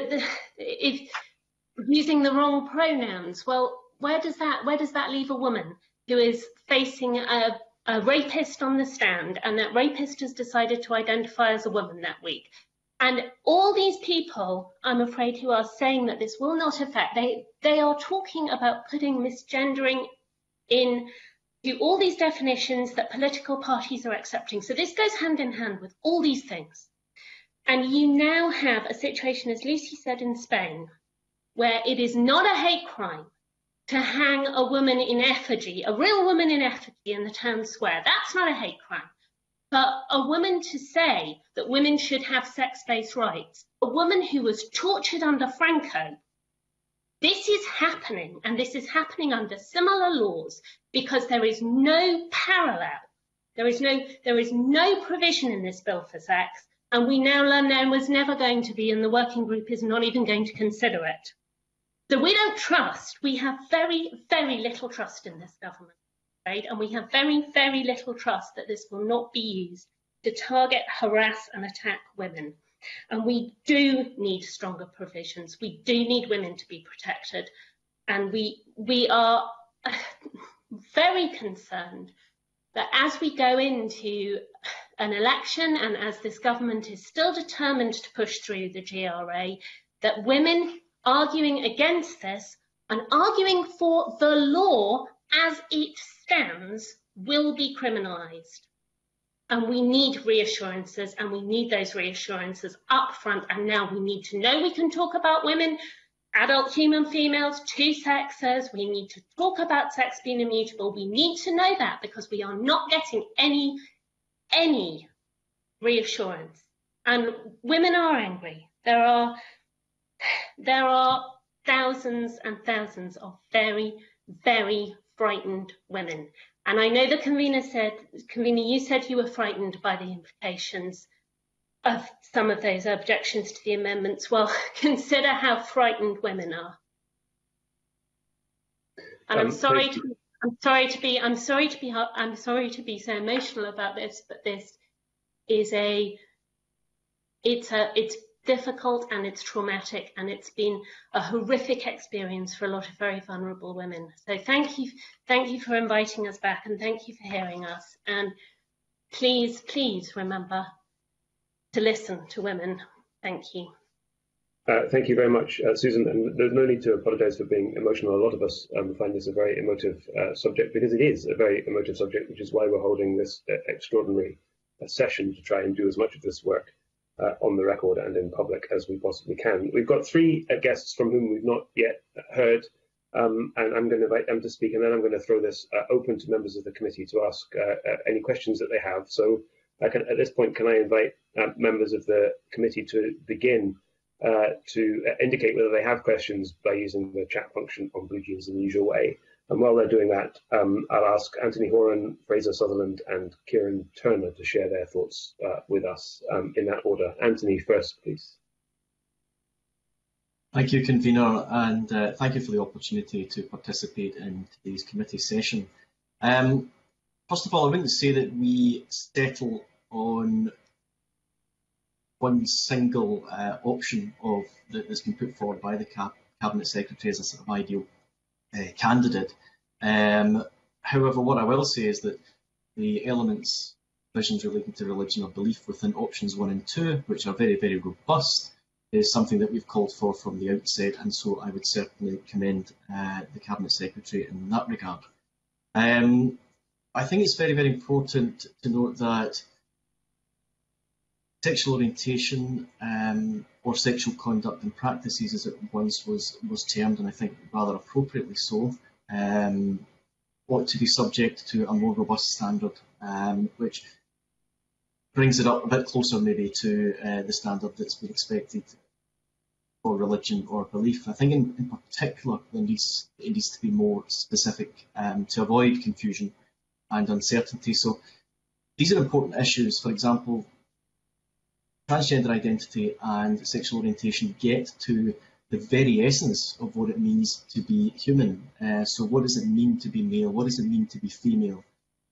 if using the wrong pronouns. Well, where does that leave a woman who is facing a rapist on the stand, and that rapist has decided to identify as a woman that week? And all these people, I'm afraid, who are saying that this will not affect, they are talking about putting misgendering in to all these definitions that political parties are accepting. So this goes hand in hand with all these things. And you now have a situation, as Lucy said, in Spain, where it is not a hate crime to hang a woman in effigy, a real woman in effigy in the town square. That's not a hate crime. But a woman to say that women should have sex-based rights, a woman who was tortured under Franco, this is happening, and this is happening under similar laws because there is no parallel. There is no provision in this bill for sex, and we now learn there was never going to be, and the working group is not even going to consider it. So we don't trust. We have very, very little trust in this government, right? And we have very, very little trust that this will not be used to target, harass, and attack women. And we do need stronger provisions. We do need women to be protected. And we are very concerned that as we go into an election and as this government is still determined to push through the GRA, that women arguing against this and arguing for the law as it stands will be criminalised. And we need reassurances, and we need those reassurances up front. And now we need to know we can talk about women, adult human females, two sexes. We need to talk about sex being immutable. We need to know that because we are not getting any reassurance. And women are angry. There are thousands and thousands of very, very frightened women. And I know the convener, you said you were frightened by the implications of some of those objections to the amendments. Well, consider how frightened women are. And I'm sorry to be so emotional about this, but this is it's difficult and it's traumatic, and it's been a horrific experience for a lot of very vulnerable women. So thank you for inviting us back, and thank you for hearing us. And please remember to listen to women. Thank you. Thank you very much, Susan. And there's no need to apologise for being emotional. A lot of us find this a very emotive subject, because it is a very emotive subject, which is why we're holding this extraordinary session to try and do as much of this work on the record and in public as we possibly can. We've got three guests from whom we've not yet heard, and I'm going to invite them to speak, and then I'm going to throw this open to members of the committee to ask any questions that they have. So at this point, can I invite members of the committee to begin to indicate whether they have questions by using the chat function on BlueJeans in the usual way. And while they're doing that, I'll ask Anthony Horan, Fraser Sutherland and Kieran Turner to share their thoughts with us in that order. Anthony first, please. Thank you, Convener, and thank you for the opportunity to participate in today's committee session. First of all, I wouldn't say that we settle on one single option of that's been put forward by the Cabinet Secretary as a sort of ideal candidate. However, what I will say is that the elements, provisions relating to religion or belief within options 1 and 2, which are very, very robust, is something that we've called for from the outset, and so I would certainly commend the Cabinet Secretary in that regard. I think it's very, very important to note that sexual orientation or sexual conduct and practices, as it once was termed, and I think rather appropriately so, ought to be subject to a more robust standard, which brings it up a bit closer maybe to the standard that's been expected for religion or belief. I think in particular it needs to be more specific to avoid confusion and uncertainty. So these are important issues. For example, transgender identity and sexual orientation get to the very essence of what it means to be human. So what does it mean to be male? What does it mean to be female?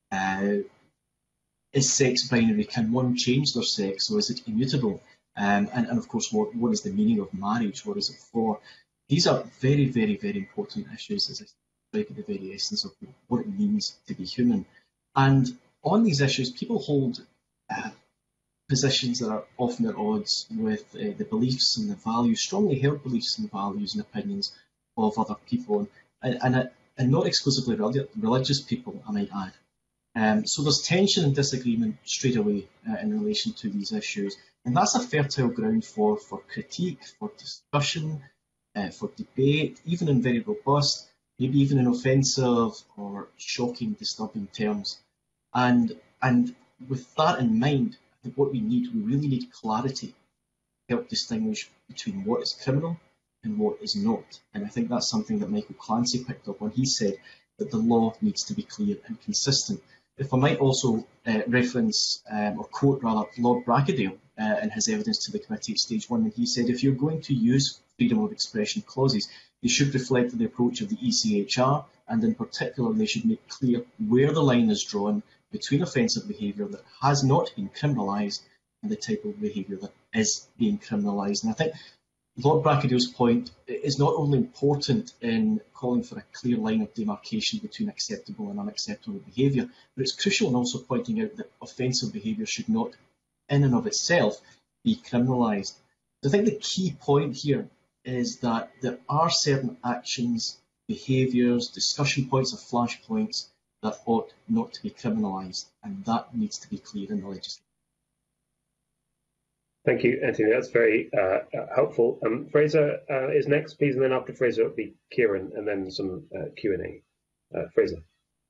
Is sex binary? Can one change their sex, or is it immutable? And of course, what is the meaning of marriage? What is it for? These are very, very, very important issues, as I strike at the very essence of what it means to be human. And on these issues, people hold positions that are often at odds with the beliefs and the values, strongly held beliefs and values and opinions of other people, and not exclusively religious people, I might add. So there's tension and disagreement straight away in relation to these issues, and that's a fertile ground for critique, for discussion, for debate, even in very robust, maybe even in offensive or shocking, disturbing terms. And with that in mind, I think what we really need clarity to help distinguish between what is criminal and what is not. And I think that's something that Michael Clancy picked up when he said that the law needs to be clear and consistent. If I might also reference, or quote rather, Lord Bracadale in his evidence to the committee at stage 1, when he said, if you're going to use freedom of expression clauses, they should reflect the approach of the ECHR, and in particular they should make clear where the line is drawn between offensive behaviour that has not been criminalised and the type of behaviour that is being criminalised. And I think Lord Bracadale's point is not only important in calling for a clear line of demarcation between acceptable and unacceptable behaviour, but it's crucial in also pointing out that offensive behaviour should not, in and of itself, be criminalised. So I think the key point here is that there are certain actions, behaviours, discussion points or flashpoints that ought not to be criminalised, and that needs to be clear in the legislation. Thank you, Anthony. That's very helpful. Fraser is next, please, and then after Fraser it'll be Kieran, and then some Q&A. Fraser.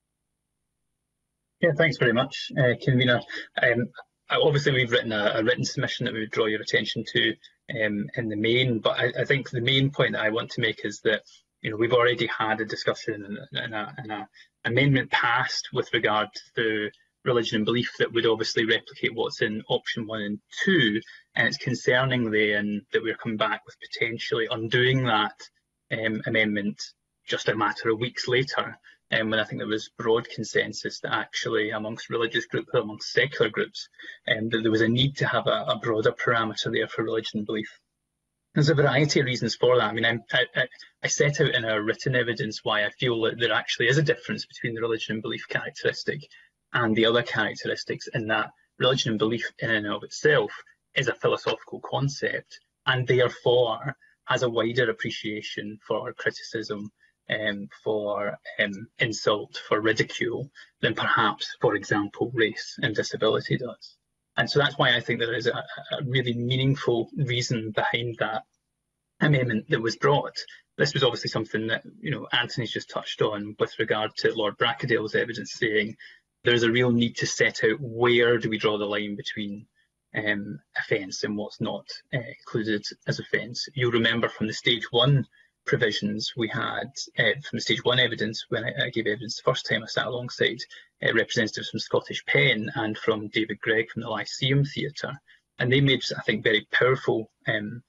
Yeah, thanks very much, Convener. Obviously, we've written a written submission that we would draw your attention to in the main, but I think the main point that I want to make is that we've already had a discussion and an amendment passed with regard to religion and belief that would obviously replicate what's in option 1 and 2, and it's concerning then that we're coming back with potentially undoing that amendment just a matter of weeks later, when I think there was broad consensus that actually amongst religious groups, amongst secular groups, that there was a need to have a broader parameter there for religion and belief. There's a variety of reasons for that. I mean, I set out in our written evidence why I feel that there actually is a difference between the religion and belief characteristic and the other characteristics, in that religion and belief in and of itself is a philosophical concept and therefore has a wider appreciation for criticism, for insult, for ridicule than perhaps, for example, race and disability does. And so that's why I think there is a really meaningful reason behind that amendment that was brought. This was obviously something that Anthony's just touched on with regard to Lord Bracadale's evidence, saying there's a real need to set out where do we draw the line between offence and what's not included as offence. You'll remember from the stage 1 provisions we had, from the stage 1 evidence, when I gave evidence the first time, I sat alongside representatives from Scottish Pen and from David Gregg from the Lyceum Theatre, and they made, I think, very powerful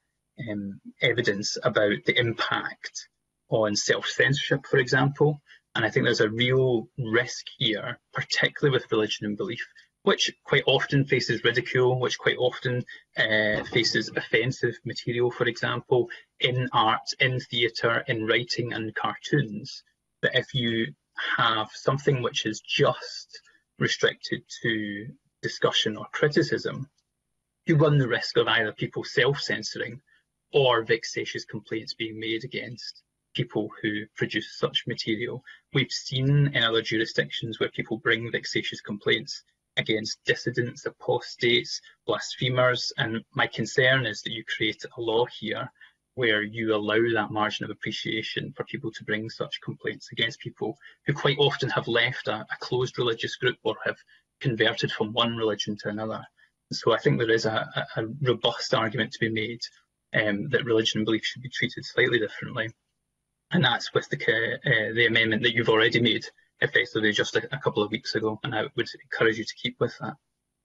evidence about the impact on self-censorship, for example, And I think there's a real risk here, particularly with religion and belief, which quite often faces ridicule, which quite often faces offensive material, for example, in art, in theatre, in writing and cartoons, that if you have something which is just restricted to discussion or criticism, you run the risk of either people self-censoring or vexatious complaints being made against people who produce such material. We've seen in other jurisdictions where people bring vexatious complaints against dissidents, apostates, blasphemers, and my concern is that you create a law here where you allow that margin of appreciation for people to bring such complaints against people who quite often have left a closed religious group or have converted from one religion to another. So I think there is a robust argument to be made that religion and belief should be treated slightly differently. And that's with the amendment that you've already made effectively just a couple of weeks ago, and I would encourage you to keep with that.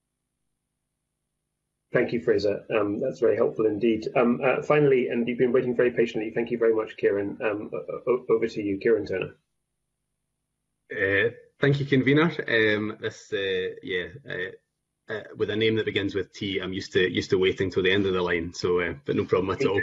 Thank you, Fraser. That's very helpful indeed. Finally, and you've been waiting very patiently, thank you very much, Kieran. Over to you, Kieran Turner. Thank you, convener. With a name that begins with T, I'm used to waiting till the end of the line, so but no problem at all.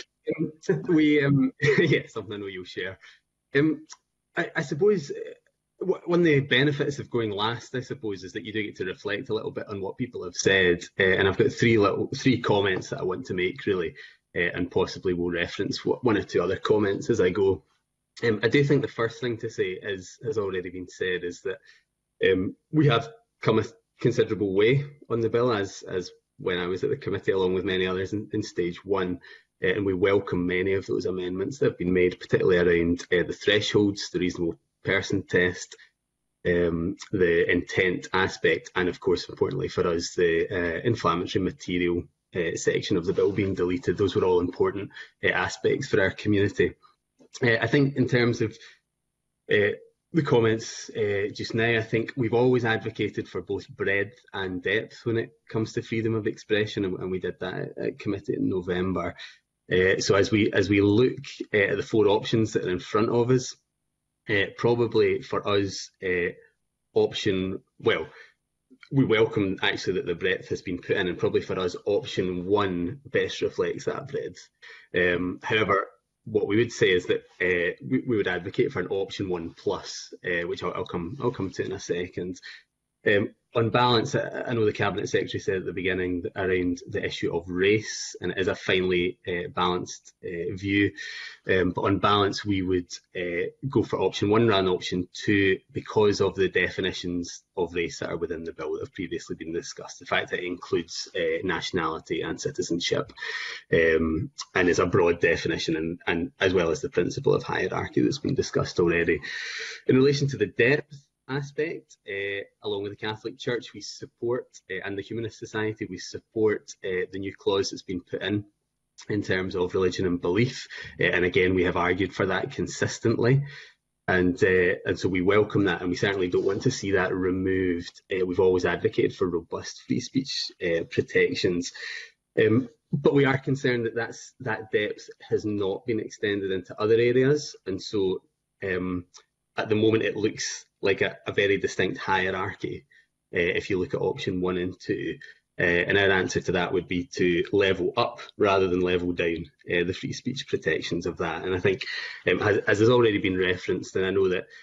Something I know you'll share. I suppose one of the benefits of going last, I suppose, is that you do get to reflect a little bit on what people have said, and I've got three comments that I want to make really, and possibly will reference one or two other comments as I go. I do think the first thing to say has already been said, is that we have come a considerable way on the bill as when I was at the committee, along with many others in stage one. And we welcome many of those amendments that have been made, particularly around the thresholds, the reasonable person test, the intent aspect, and of course, importantly for us, the inflammatory material section of the bill being deleted. Those were all important aspects for our community. I think in terms of the comments just now, I think we've always advocated for both breadth and depth when it comes to freedom of expression, and we did that at committee in November. So as we look at the four options that are in front of us, probably for us, we welcome actually that the breadth has been put in, and probably for us, option one best reflects that breadth. However, what we would say is that we would advocate for an option 1+, which I'll come to in a second. On balance, I know the Cabinet Secretary said at the beginning around the issue of race, and it is a finely balanced view. But on balance, we would go for option 1 rather than option 2 because of the definitions of race that are within the bill that have previously been discussed. The fact that it includes nationality and citizenship, and is a broad definition, and as well as the principle of hierarchy that's been discussed already. In relation to the depth aspect, along with the Catholic Church, we support, and the Humanist Society, we support the new clause that's been put in terms of religion and belief, and again we have argued for that consistently, and so we welcome that, and we certainly don't want to see that removed. We've always advocated for robust free speech protections, but we are concerned that that depth has not been extended into other areas, and so at the moment it looks like a very distinct hierarchy if you look at option 1 and 2. And our answer to that would be to level up rather than level down the free speech protections of that. And I think, as has already been referenced, and I know that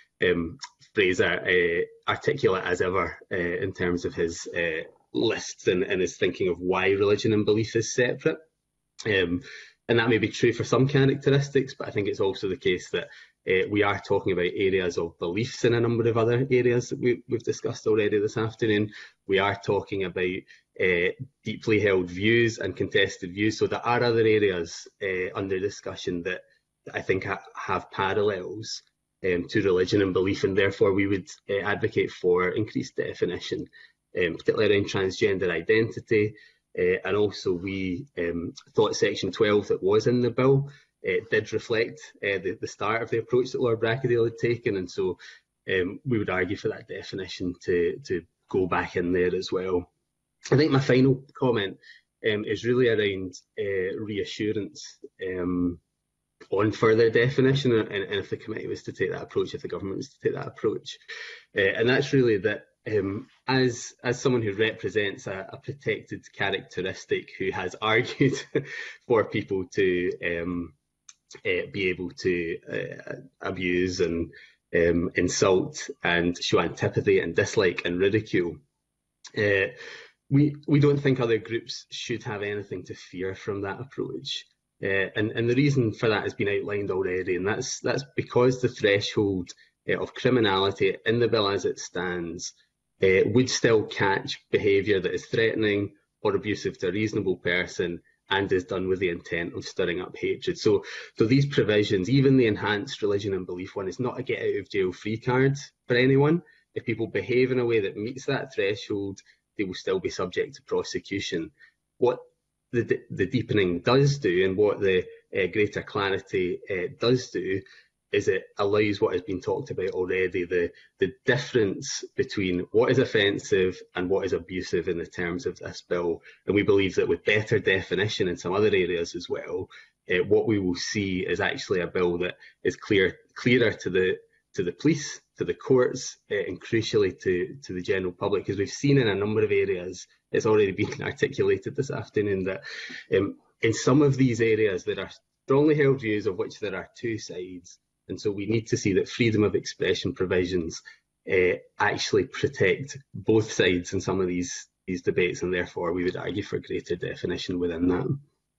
Fraser, articulate as ever in terms of his lists and his thinking of why religion and belief is separate. And that may be true for some characteristics, but I think it's also the case that we are talking about areas of beliefs in a number of other areas that we've discussed already this afternoon. We are talking about deeply held views and contested views. So there are other areas under discussion that I think have parallels to religion and belief, and therefore we would advocate for increased definition, particularly around transgender identity. And also we thought section 12 that was in the bill did reflect the start of the approach that Lord Brackadale had taken, and so we would argue for that definition to go back in there as well. I think my final comment is really around reassurance. on further definition, and if the committee was to take that approach, if the government was to take that approach. And that's really that as someone who represents a protected characteristic who has argued for people to be able to abuse and insult and show antipathy and dislike and ridicule, we don't think other groups should have anything to fear from that approach. And the reason for that has been outlined already, and that's because the threshold of criminality in the bill as it stands would still catch behaviour that is threatening or abusive to a reasonable person and is done with the intent of stirring up hatred. So these provisions, even the enhanced religion and belief one, is not a get out of jail free card for anyone. If people behave in a way that meets that threshold, they will still be subject to prosecution. What the deepening does do, and what the greater clarity does do, is it allows what has been talked about already, the difference between what is offensive and what is abusive in the terms of this bill. And we believe that with better definition in some other areas as well, what we will see is actually a bill that is clearer to the police, to the courts, and crucially to the general public, because we've seen in a number of areas, it's already been articulated this afternoon, that in some of these areas there are strongly held views of which there are two sides. And so we need to see that freedom of expression provisions actually protect both sides in some of these debates, and therefore we would argue for greater definition within that.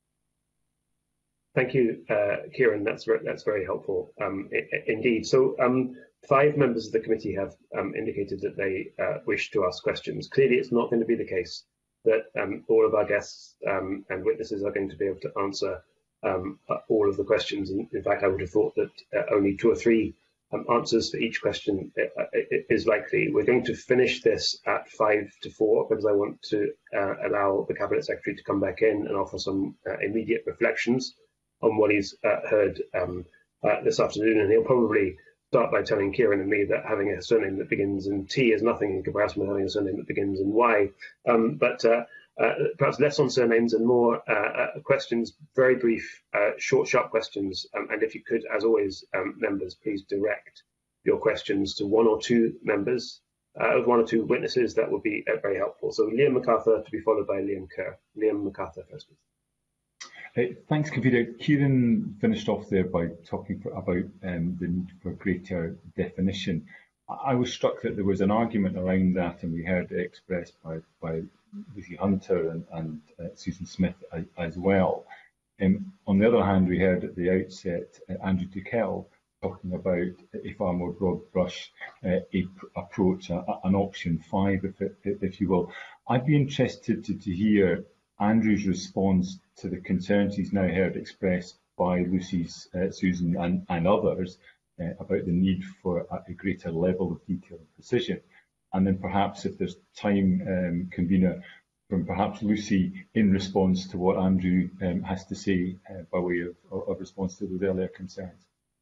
Thank you, Kieran. That's very helpful indeed. So 5 members of the committee have indicated that they wish to ask questions. Clearly, it's not going to be the case that all of our guests and witnesses are going to be able to answer all of the questions. In fact, I would have thought that only 2 or 3 answers for each question is likely. We're going to finish this at 3 to 4 because I want to allow the Cabinet Secretary to come back in and offer some immediate reflections on what he's heard this afternoon. And he'll probably start by telling Kieran and me that having a surname that begins in T is nothing in comparison with having a surname that begins in Y. But perhaps less on surnames and more questions, very brief, short, sharp questions. And if you could, as always, members, please direct your questions to 1 or 2 members, 1 or 2 witnesses. That would be very helpful. So Liam MacArthur to be followed by Liam Kerr. Liam MacArthur first, please. Thanks, Kavita. Kieran finished off there by talking about the need for greater definition. I was struck that there was an argument around that, and we heard it expressed by Lucy Hunter and Susan Smith as well. On the other hand, we heard at the outset Andrew Tickell talking about a far more broad brush approach, an option 5, if you will. I'd be interested to hear Andrew's response to the concerns he's now heard expressed by Lucy's, Susan and others about the need for a greater level of detail and precision. And then perhaps, if there's time, convener, from perhaps Lucy in response to what Andrew has to say by way of response to those earlier concerns.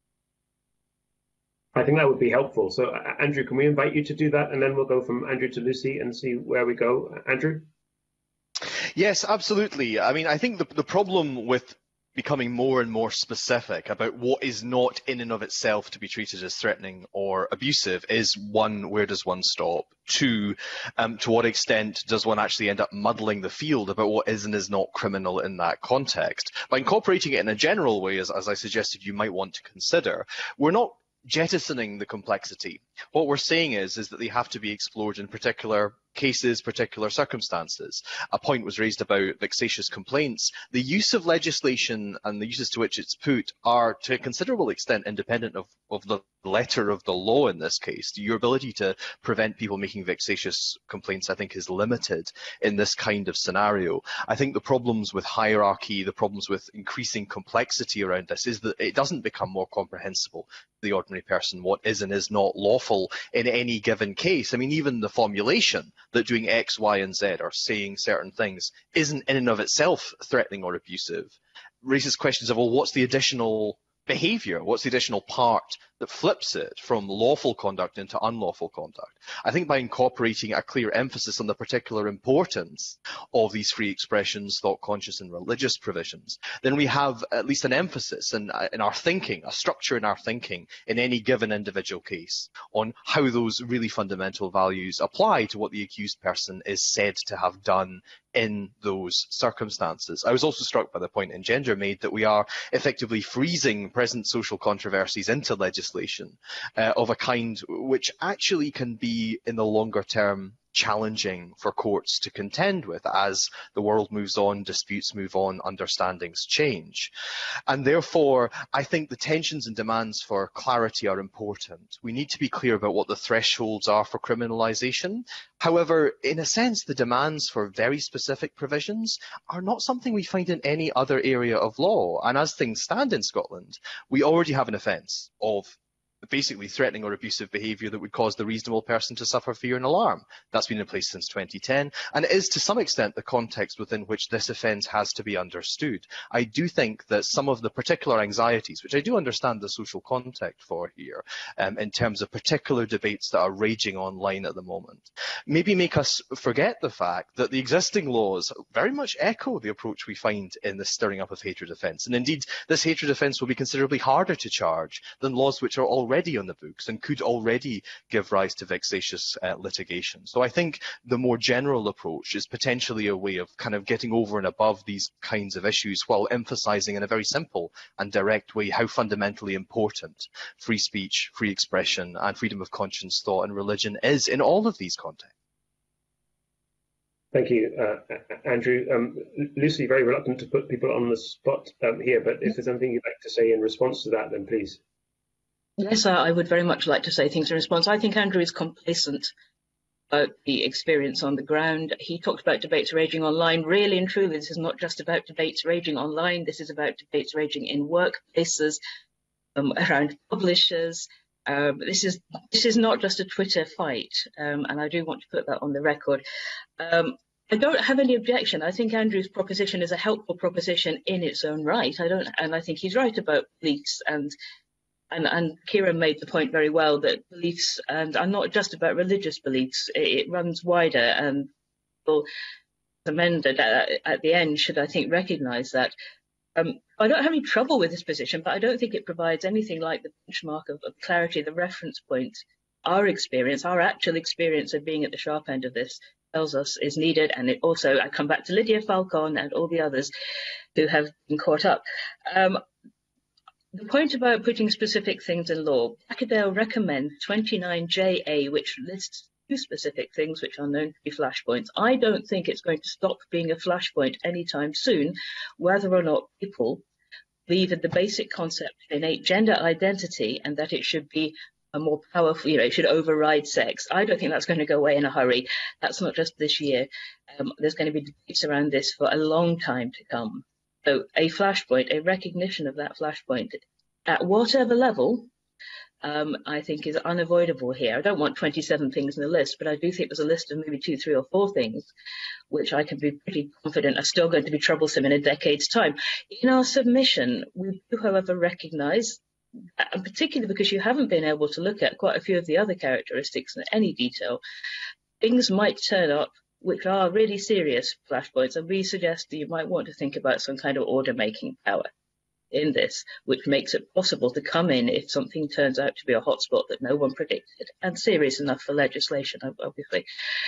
I think that would be helpful. So Andrew, can we invite you to do that? And then we'll go from Andrew to Lucy and see where we go. Andrew? Yes, absolutely. I mean, I think the problem with becoming more and more specific about what is not in and of itself to be treated as threatening or abusive is, 1, where does one stop? 2, to what extent does one actually end up muddling the field about what is and is not criminal in that context? By incorporating it in a general way, as I suggested you might want to consider, we're not jettisoning the complexity. What we're saying is that they have to be explored in particular cases, particular circumstances. A point was raised about vexatious complaints. The use of legislation and the uses to which it's put are to a considerable extent independent of the letter of the law in this case. Your ability to prevent people making vexatious complaints, I think, is limited in this kind of scenario. I think the problems with hierarchy, the problems with increasing complexity around this is that it doesn't become more comprehensible to the ordinary person what is and is not lawful in any given case. I mean, even the formulation that doing X, Y, and Z or saying certain things isn't in and of itself threatening or abusive raises questions of, well, what's the additional behaviour? What's the additional part that flips it from lawful conduct into unlawful conduct? I think by incorporating a clear emphasis on the particular importance of these free expressions, thought, conscious and religious provisions, then we have at least an emphasis in our thinking, a structure in our thinking in any given individual case on how those really fundamental values apply to what the accused person is said to have done in those circumstances. I was also struck by the point Engender made that we are effectively freezing present social controversies into legislation of a kind which actually can be, in the longer term, challenging for courts to contend with as the world moves on, disputes move on, understandings change. And therefore, I think the tensions and demands for clarity are important. We need to be clear about what the thresholds are for criminalisation. However, in a sense, the demands for very specific provisions are not something we find in any other area of law. And as things stand in Scotland, we already have an offence of basically threatening or abusive behaviour that would cause the reasonable person to suffer fear and alarm. That's been in place since 2010, and it is to some extent the context within which this offence has to be understood. I do think that some of the particular anxieties, which I do understand the social context for here, in terms of particular debates that are raging online at the moment, maybe make us forget the fact that the existing laws very much echo the approach we find in the stirring up of hatred offence. And indeed, this hatred offence will be considerably harder to charge than laws which are already on the books and could already give rise to vexatious litigation. So I think the more general approach is potentially a way of kind of getting over and above these kinds of issues while emphasising in a very simple and direct way how fundamentally important free speech, free expression and freedom of conscience, thought and religion is in all of these contexts. Thank you, Andrew. Lucy, very reluctant to put people on the spot here, but if there's anything you'd like to say in response to that, then please. Yes, I would very much like to say things in response. I think Andrew is complacent about the experience on the ground. He talked about debates raging online. Really and truly, this is not just about debates raging online. This is about debates raging in workplaces, around publishers. This is not just a Twitter fight, and I do want to put that on the record. I don't have any objection. I think Andrew's proposition is a helpful proposition in its own right. And I think he's right about beliefs and Kieran made the point very well that beliefs are not just about religious beliefs. It runs wider, and people amended at the end should, I think, recognise that. I don't have any trouble with this position, but I don't think it provides anything like the benchmark of clarity, the reference point. Our experience, our actual experience of being at the sharp end of this tells us is needed. And it also, I come back to Lydia Falcon and all the others who have been caught up. The point about putting specific things in law, Blackadale recommends 29JA, which lists two specific things which are known to be flashpoints. I don't think it's going to stop being a flashpoint anytime soon, whether or not people believe in the basic concept of innate gender identity and that it should be a more powerful, it should override sex. I don't think that's going to go away in a hurry. That's not just this year. There's going to be debates around this for a long time to come. So a flashpoint, a recognition of that flashpoint at whatever level, I think is unavoidable here. I don't want 27 things in the list, but I do think there's a list of maybe 2, 3 or 4 things which I can be pretty confident are still going to be troublesome in a decade's time. In our submission, we do, however, recognise, and particularly because you haven't been able to look at quite a few of the other characteristics in any detail, things might turn up which are really serious flashpoints, and we suggest that you might want to think about some kind of order-making power in this, which makes it possible to come in if something turns out to be a hotspot that no one predicted, and serious enough for legislation, obviously.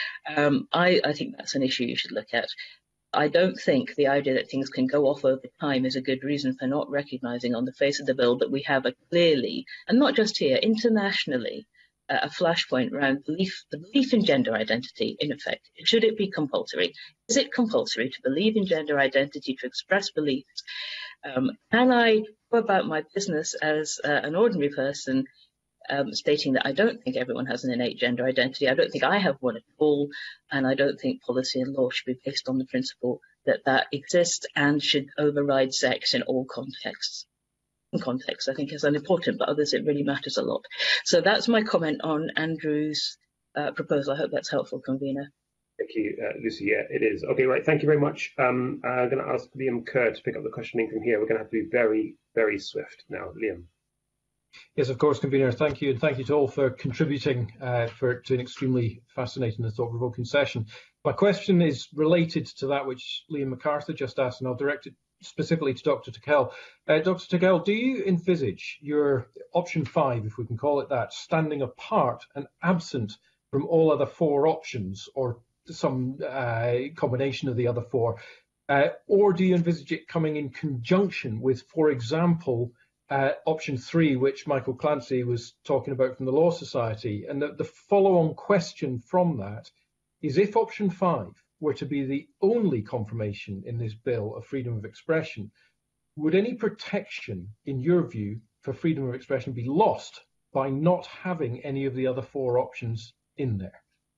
I think that's an issue you should look at. I don't think the idea that things can go off over time is a good reason for not recognising on the face of the bill that we have a clearly, and not just here, internationally, a flashpoint around the belief in gender identity, in effect. Should it be compulsory? Is it compulsory to believe in gender identity, to express beliefs? Can I go about my business as an ordinary person stating that I don't think everyone has an innate gender identity? I don't think I have one at all, and I don't think policy and law should be based on the principle that that exists and should override sex in all contexts. Context, I think, is unimportant, but others it really matters a lot. So that's my comment on Andrew's proposal. I hope that's helpful, convener. Thank you, Lucy. Yeah, it is. Okay, right. Thank you very much. I'm going to ask Liam Kerr to pick up the questioning from here. We're going to have to be very, very swift now. Liam. Yes, of course, Convener. Thank you, and thank you to all for contributing to an extremely fascinating and thought-provoking session. My question is related to that which Liam MacArthur just asked, and I'll direct it specifically to Dr. Tickell. Dr. Tickell, do you envisage your option 5, if we can call it that, standing apart and absent from all other 4 options, or some combination of the other 4, or do you envisage it coming in conjunction with, for example, option 3, which Michael Clancy was talking about from the Law Society? And the follow-on question from that is, if option 5 were to be the only confirmation in this bill of freedom of expression, would any protection, in your view, for freedom of expression be lost by not having any of the other 4 options in there?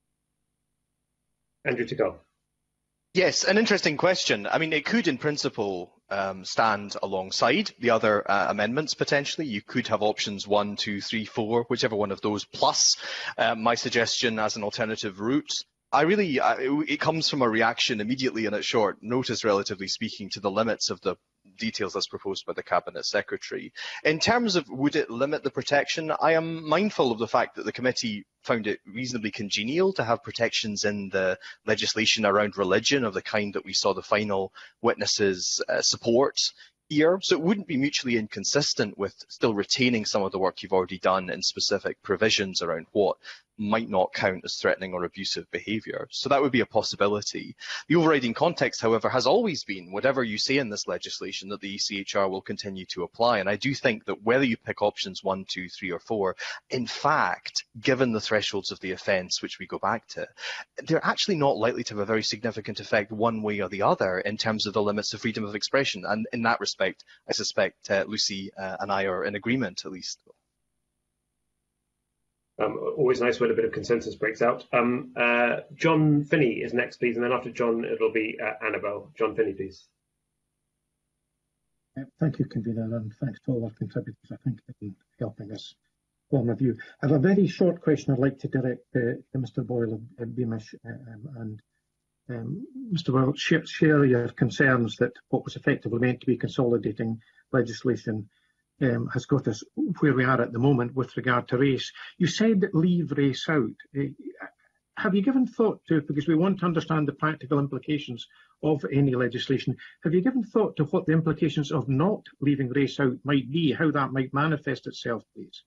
Andrew Tickell. Yes, an interesting question. I mean, it could, in principle, stand alongside the other amendments, potentially. You could have options 1, 2, 3, 4, whichever one of those, plus my suggestion as an alternative route. It comes from a reaction immediately and at short notice, relatively speaking, to the limits of the details as proposed by the Cabinet Secretary. In terms of would it limit the protection, I am mindful of the fact that the committee found it reasonably congenial to have protections in the legislation around religion of the kind that we saw the final witnesses support here. So it wouldn't be mutually inconsistent with still retaining some of the work you've already done in specific provisions around what might not count as threatening or abusive behaviour. So that would be a possibility. The overriding context, however, has always been, whatever you say in this legislation, that the ECHR will continue to apply. And I do think that whether you pick options 1, 2, 3 or 4, in fact, given the thresholds of the offence, which we go back to, they're actually not likely to have a very significant effect one way or the other in terms of the limits of freedom of expression. And in that respect, I suspect Lucy and I are in agreement, at least. Always nice when a bit of consensus breaks out. John Finney is next, please, and then after John, it'll be Annabel. John Finney, please. Thank you, Convener, and thanks to all our contributors, I think, in helping us form a view. I have a very short question I'd like to direct to Mr. Boyle and Beamish, and Mr. Boyle, share your concerns that what was effectively meant to be consolidating legislation has got us where we are at the moment with regard to race. You said that leave race out. Have you given thought to, because we want to understand the practical implications of any legislation, have you given thought to what the implications of not leaving race out might be, how that might manifest itself, please?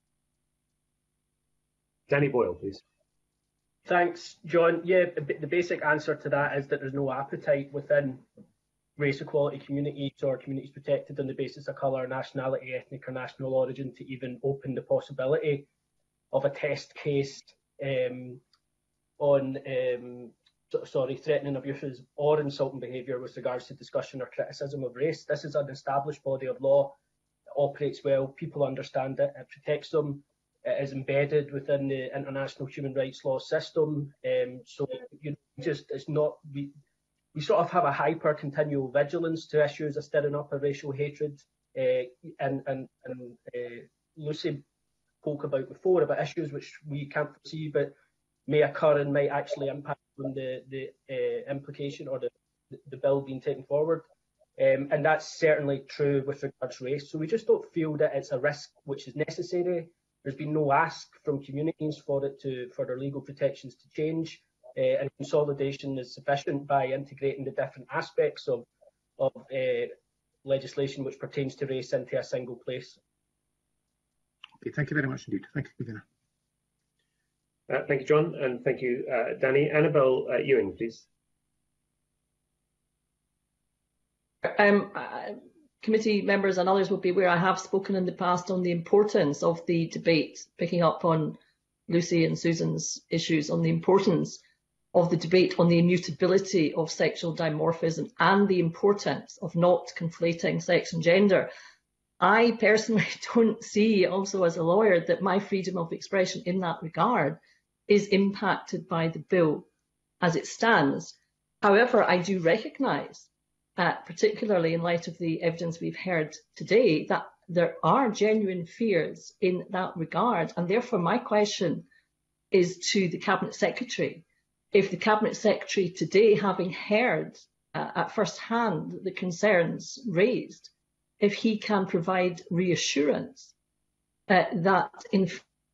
Danny Boyle, please. Thanks, John. Yeah, the basic answer to that is that there's no appetite within race equality communities or communities protected on the basis of colour, nationality, ethnic or national origin to even open the possibility of a test case on threatening, abuses or insulting behaviour with regards to discussion or criticism of race. This is an established body of law. It operates well. People understand it. It protects them. It is embedded within the international human rights law system. We sort of have a hyper continual vigilance to issues of stirring up a racial hatred, and Lucy spoke about before about issues which we can't foresee but may occur and might actually impact on the implication or the bill being taken forward. And that's certainly true with regards to race. So we just don't feel that it's a risk which is necessary. There's been no ask from communities for their legal protections to change. And consolidation is sufficient by integrating the different aspects of legislation which pertains to race into a single place. Okay, thank you very much indeed. Thank you, Convener. Thank you, John, and thank you, Danny. Annabel Ewing, please. Committee members and others will be aware I have spoken in the past on the importance of the debate, picking up on Lucy and Susan's issues on the importance of the debate on the immutability of sexual dimorphism and the importance of not conflating sex and gender. I personally don't see, also as a lawyer, that my freedom of expression in that regard is impacted by the bill as it stands. However, I do recognise, particularly in light of the evidence we've heard today, that there are genuine fears in that regard. And therefore, my question is to the Cabinet Secretary. if the Cabinet Secretary today, having heard at first hand the concerns raised, if he can provide reassurance that in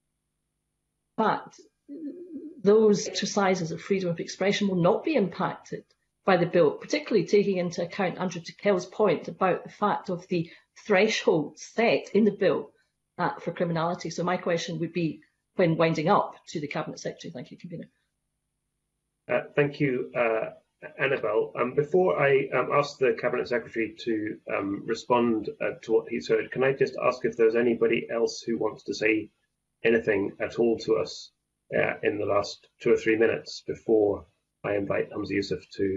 fact those exercises of freedom of expression will not be impacted by the bill, particularly taking into account Andrew Tickell's point about the fact of the threshold set in the bill for criminality. So my question would be, when winding up, to the Cabinet Secretary. Thank you, Convener. Thank you, Annabelle. Before I ask the Cabinet Secretary to respond to what he's heard, can I just ask if there's anybody else who wants to say anything at all to us in the last 2 or 3 minutes before I invite Humza Yousaf to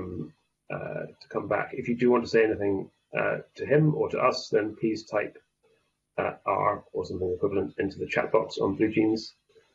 come back? If you do want to say anything to him or to us, then please type R or something equivalent into the chat box on Blue Jeans.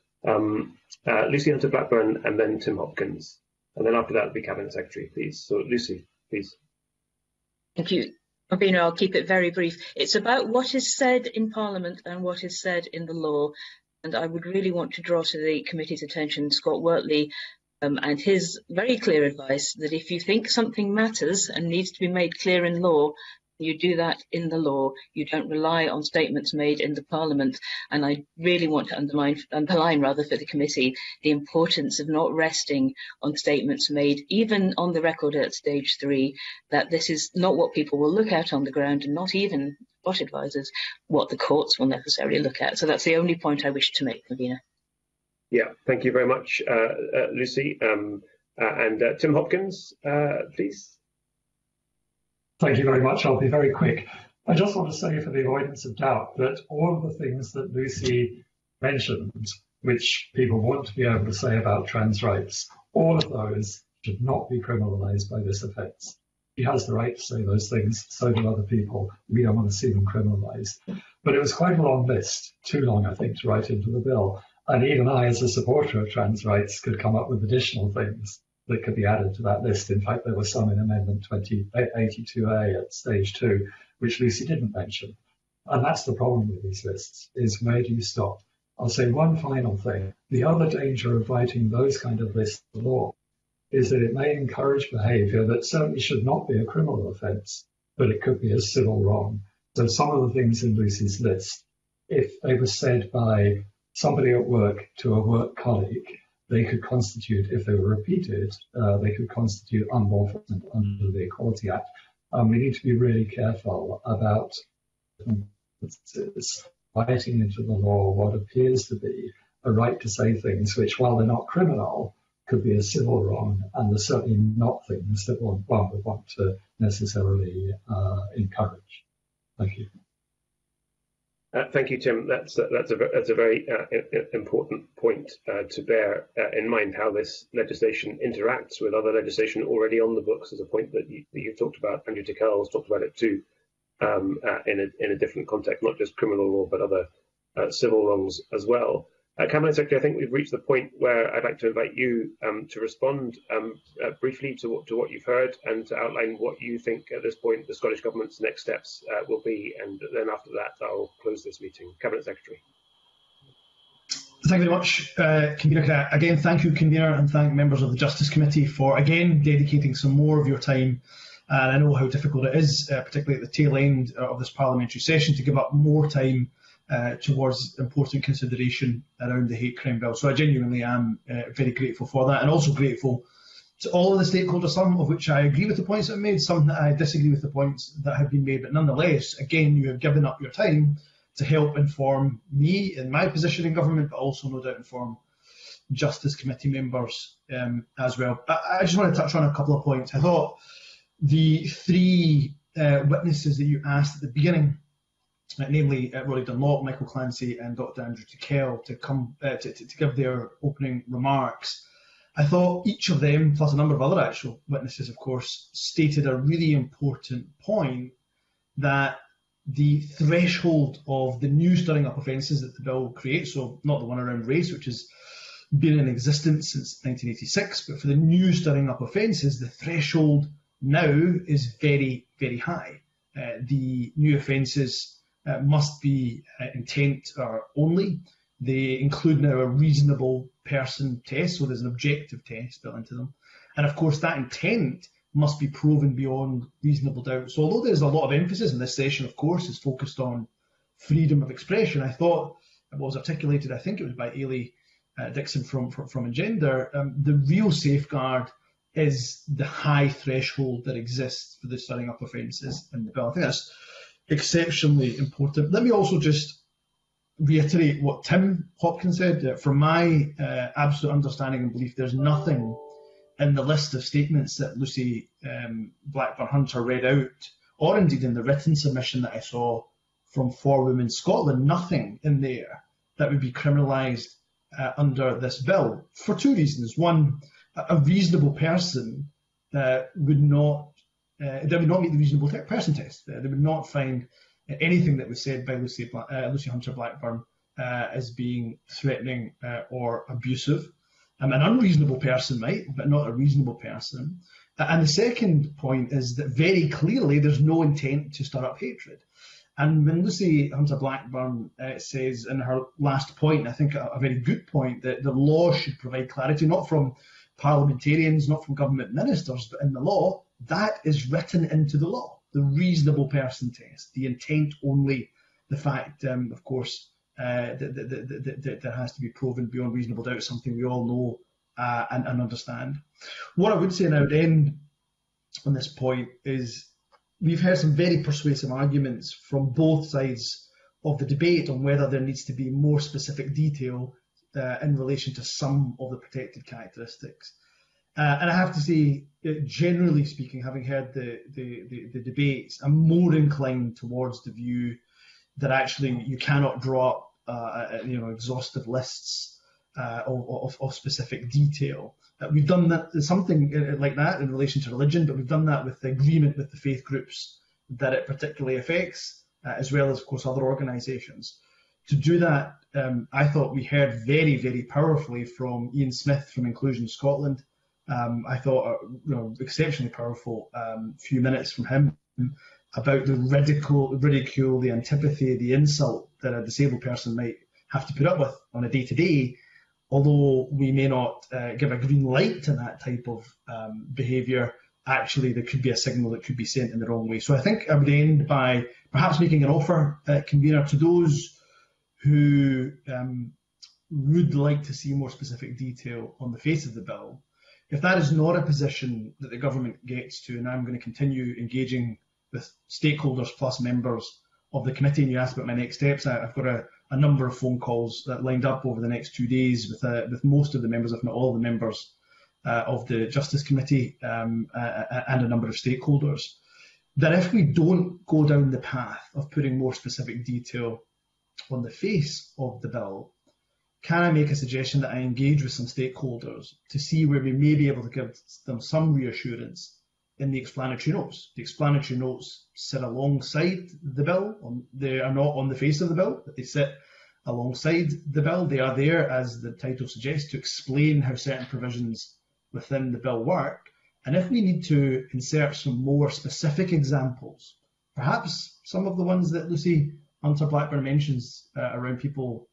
Lucy Hunter Blackburn and then Tim Hopkins. And then after that, it'll be Cabinet Secretary, please. So Lucy, please. Thank you. Convener, I'll keep it very brief. It's about what is said in Parliament and what is said in the law. And I would really want to draw to the committee's attention Scott Wortley and his very clear advice that if you think something matters and needs to be made clear in law, you do that in the law. You don't rely on statements made in the Parliament. And I really want to underline for the committee the importance of not resting on statements made, even on the record at stage 3, that this is not what people will look at on the ground, and not even spot advisors, what the courts will necessarily look at. So that's the only point I wish to make, Convener. Yeah, thank you very much, Lucy. And Tim Hopkins, please. Thank you very much. I'll be very quick. I just want to say, for the avoidance of doubt, that all of the things that Lucy mentioned, which people want to be able to say about trans rights, all of those should not be criminalised by this offence. She has the right to say those things, so do other people. We don't want to see them criminalised. But it was quite a long list, too long, I think, to write into the bill. And even I, as a supporter of trans rights, could come up with additional things that could be added to that list. In fact, there was some in Amendment 2082A at stage 2, which Lucy didn't mention. And that's the problem with these lists, is where do you stop? I'll say one final thing. The other danger of writing those kind of lists of law is that it may encourage behaviour that certainly should not be a criminal offence, but it could be a civil wrong. So some of the things in Lucy's list, if they were said by somebody at work to a work colleague, they could constitute, if they were repeated, they could constitute unlawful under the Equality Act. We need to be really careful about writing into the law what appears to be a right to say things which, while they're not criminal, could be a civil wrong, and they're certainly not things that one would want to necessarily encourage. Thank you. Thank you, Tim. That's a very important point to bear in mind, how this legislation interacts with other legislation already on the books, as a point that you've talked about. Andrew Tickell has talked about it too, in a different context, not just criminal law, but other civil wrongs as well. Cabinet Secretary, I think we've reached the point where I'd like to invite you to respond briefly to what you've heard, and to outline what you think at this point the Scottish Government's next steps will be, and then after that I'll close this meeting. Cabinet Secretary. Thank you very much, Convener. Again, thank you, Convener, and thank members of the Justice Committee for, again, dedicating some more of your time. And I know how difficult it is, particularly at the tail end of this parliamentary session, to give up more time towards important consideration around the hate crime bill. So I genuinely am very grateful for that, and also grateful to all of the stakeholders, some of which I agree with the points that are made, some that I disagree with the points that have been made. But nonetheless, again, you have given up your time to help inform me in my position in government, but also no doubt inform Justice Committee members as well. I just want to touch on a couple of points. I thought the 3 witnesses that you asked at the beginning, namely Roddy Dunlop, Michael Clancy and Dr. Andrew Tickell, to come to give their opening remarks. I thought each of them, plus a number of other actual witnesses, of course, stated a really important point, that the threshold of the new stirring up offences that the bill creates, so not the one around race, which has been in existence since 1986, but for the new stirring up offences, the threshold now is very, very high. The new offences must be intent only. They include now a reasonable person test, so there's an objective test built into them. And of course, that intent must be proven beyond reasonable doubt. So although there's a lot of emphasis in this session, of course, is focused on freedom of expression, I thought it was articulated, I think it was by Ailey Dixon from Engender, the real safeguard is the high threshold that exists for the stirring up offences in the bill. I think that's exceptionally important. Let me also just reiterate what Tim Hopkins said. From my absolute understanding and belief, there's nothing in the list of statements that Lucy Blackburn-Hunter read out, or indeed in the written submission that I saw from For Women Scotland, nothing in there that would be criminalised under this bill, for two reasons. One, a reasonable person would not meet the reasonable person test. They would not find anything that was said by Lucy Hunter Blackburn as being threatening or abusive. An unreasonable person might, but not a reasonable person. And the second point is that very clearly there's no intent to stir up hatred. And when Lucy Hunter Blackburn says in her last point, I think a very good point, that the law should provide clarity, not from parliamentarians, not from government ministers, but in the law, that is written into the law. The reasonable person test, the intent only, the fact, of course, that there has to be proven beyond reasonable doubt, something we all know and understand. What I would say, and I would end on this point, is we've heard some very persuasive arguments from both sides of the debate on whether there needs to be more specific detail in relation to some of the protected characteristics. And I have to say, generally speaking, having heard the debates, I'm more inclined towards the view that actually you cannot draw up exhaustive lists of specific detail. We've done that, something like that in relation to religion, but we've done that with the agreement with the faith groups that it particularly affects, as well as, of course, other organisations. To do that, I thought we heard very, very powerfully from Ian Smith from Inclusion Scotland. I thought exceptionally powerful few minutes from him about the ridicule, the antipathy, the insult that a disabled person might have to put up with on a day-to-day, although we may not give a green light to that type of behaviour. Actually, there could be a signal that could be sent in the wrong way. So I think I would end by perhaps making an offer, convener, to those who would like to see more specific detail on the face of the bill. If that is not a position that the government gets to, and I'm going to continue engaging with stakeholders plus members of the committee, and you asked about my next steps, I've got a number of phone calls that lined up over the next 2 days with most of the members, if not all the members of the Justice Committee and a number of stakeholders, that if we don't go down the path of putting more specific detail on the face of the bill, can I make a suggestion that I engage with some stakeholders to see where we may be able to give them some reassurance in the explanatory notes? The explanatory notes sit alongside the bill. They are not on the face of the bill, but they sit alongside the bill. They are there, as the title suggests, to explain how certain provisions within the bill work. And if we need to insert some more specific examples, perhaps some of the ones that Lucy Hunter Blackburn mentions around people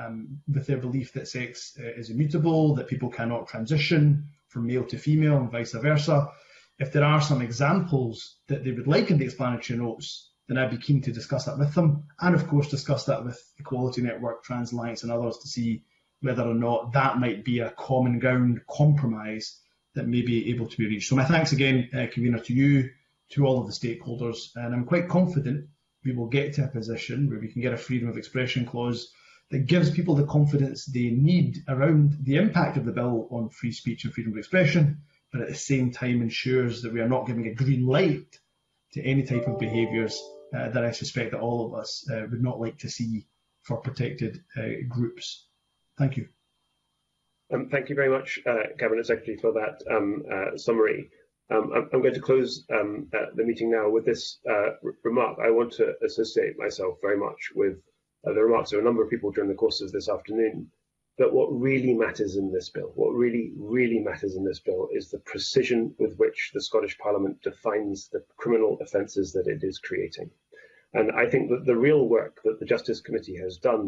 with their belief that sex is immutable, that people cannot transition from male to female and vice versa. If there are some examples that they would like in the explanatory notes, then I'd be keen to discuss that with them, and of course discuss that with Equality Network, TransAlliance and others to see whether or not that might be a common ground compromise that may be able to be reached. So my thanks again, convener, to you, to all of the stakeholders, and I'm quite confident we will get to a position where we can get a freedom of expression clause that gives people the confidence they need around the impact of the bill on free speech and freedom of expression, but at the same time ensures that we are not giving a green light to any type of behaviours that I suspect that all of us would not like to see for protected groups. Thank you. Thank you very much, Cabinet Secretary, for that summary. I'm going to close the meeting now with this remark. I want to associate myself very much with the remarks of a number of people during the course of this afternoon, that what really matters in this bill, what really matters in this bill is the precision with which the Scottish Parliament defines the criminal offences that it is creating. And I think that the real work that the Justice Committee has done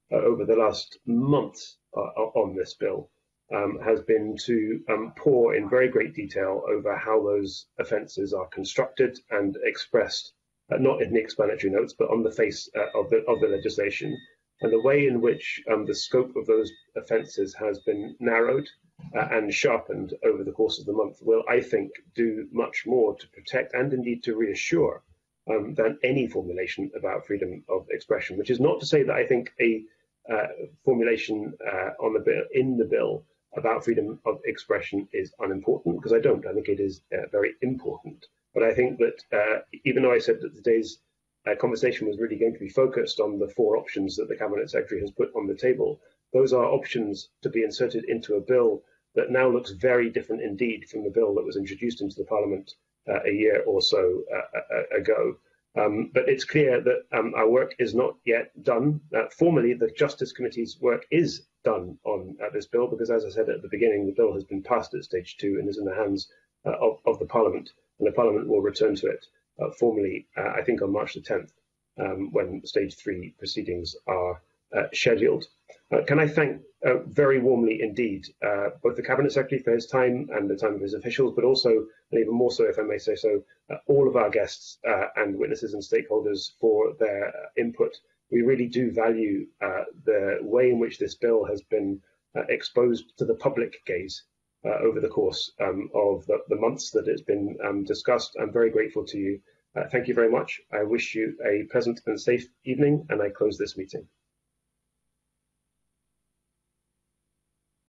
over the last months on this bill has been to pore in very great detail over how those offences are constructed and expressed, not in the explanatory notes, but on the face of the legislation, and the way in which the scope of those offences has been narrowed and sharpened over the course of the month will, I think, do much more to protect and indeed to reassure than any formulation about freedom of expression, which is not to say that I think a formulation on the bill, in the bill about freedom of expression is unimportant, because I don't. I think it is very important. But I think that even though I said that today's conversation was really going to be focused on the 4 options that the Cabinet Secretary has put on the table, those are options to be inserted into a bill that now looks very different indeed from the bill that was introduced into the Parliament a year or so ago. But it's clear that our work is not yet done. Formally, the Justice Committee's work is done on this bill, because, as I said at the beginning, the bill has been passed at stage 2 and is in the hands of the Parliament, and the Parliament will return to it formally, I think, on March the 10th, when stage 3 proceedings are scheduled. Can I thank very warmly indeed both the Cabinet Secretary for his time and the time of his officials, but also, and even more so, if I may say so, all of our guests and witnesses and stakeholders for their input. We really do value the way in which this bill has been exposed to the public gaze over the course of the months that it's been discussed. I'm very grateful to you. Thank you very much. I wish you a pleasant and safe evening, and I close this meeting.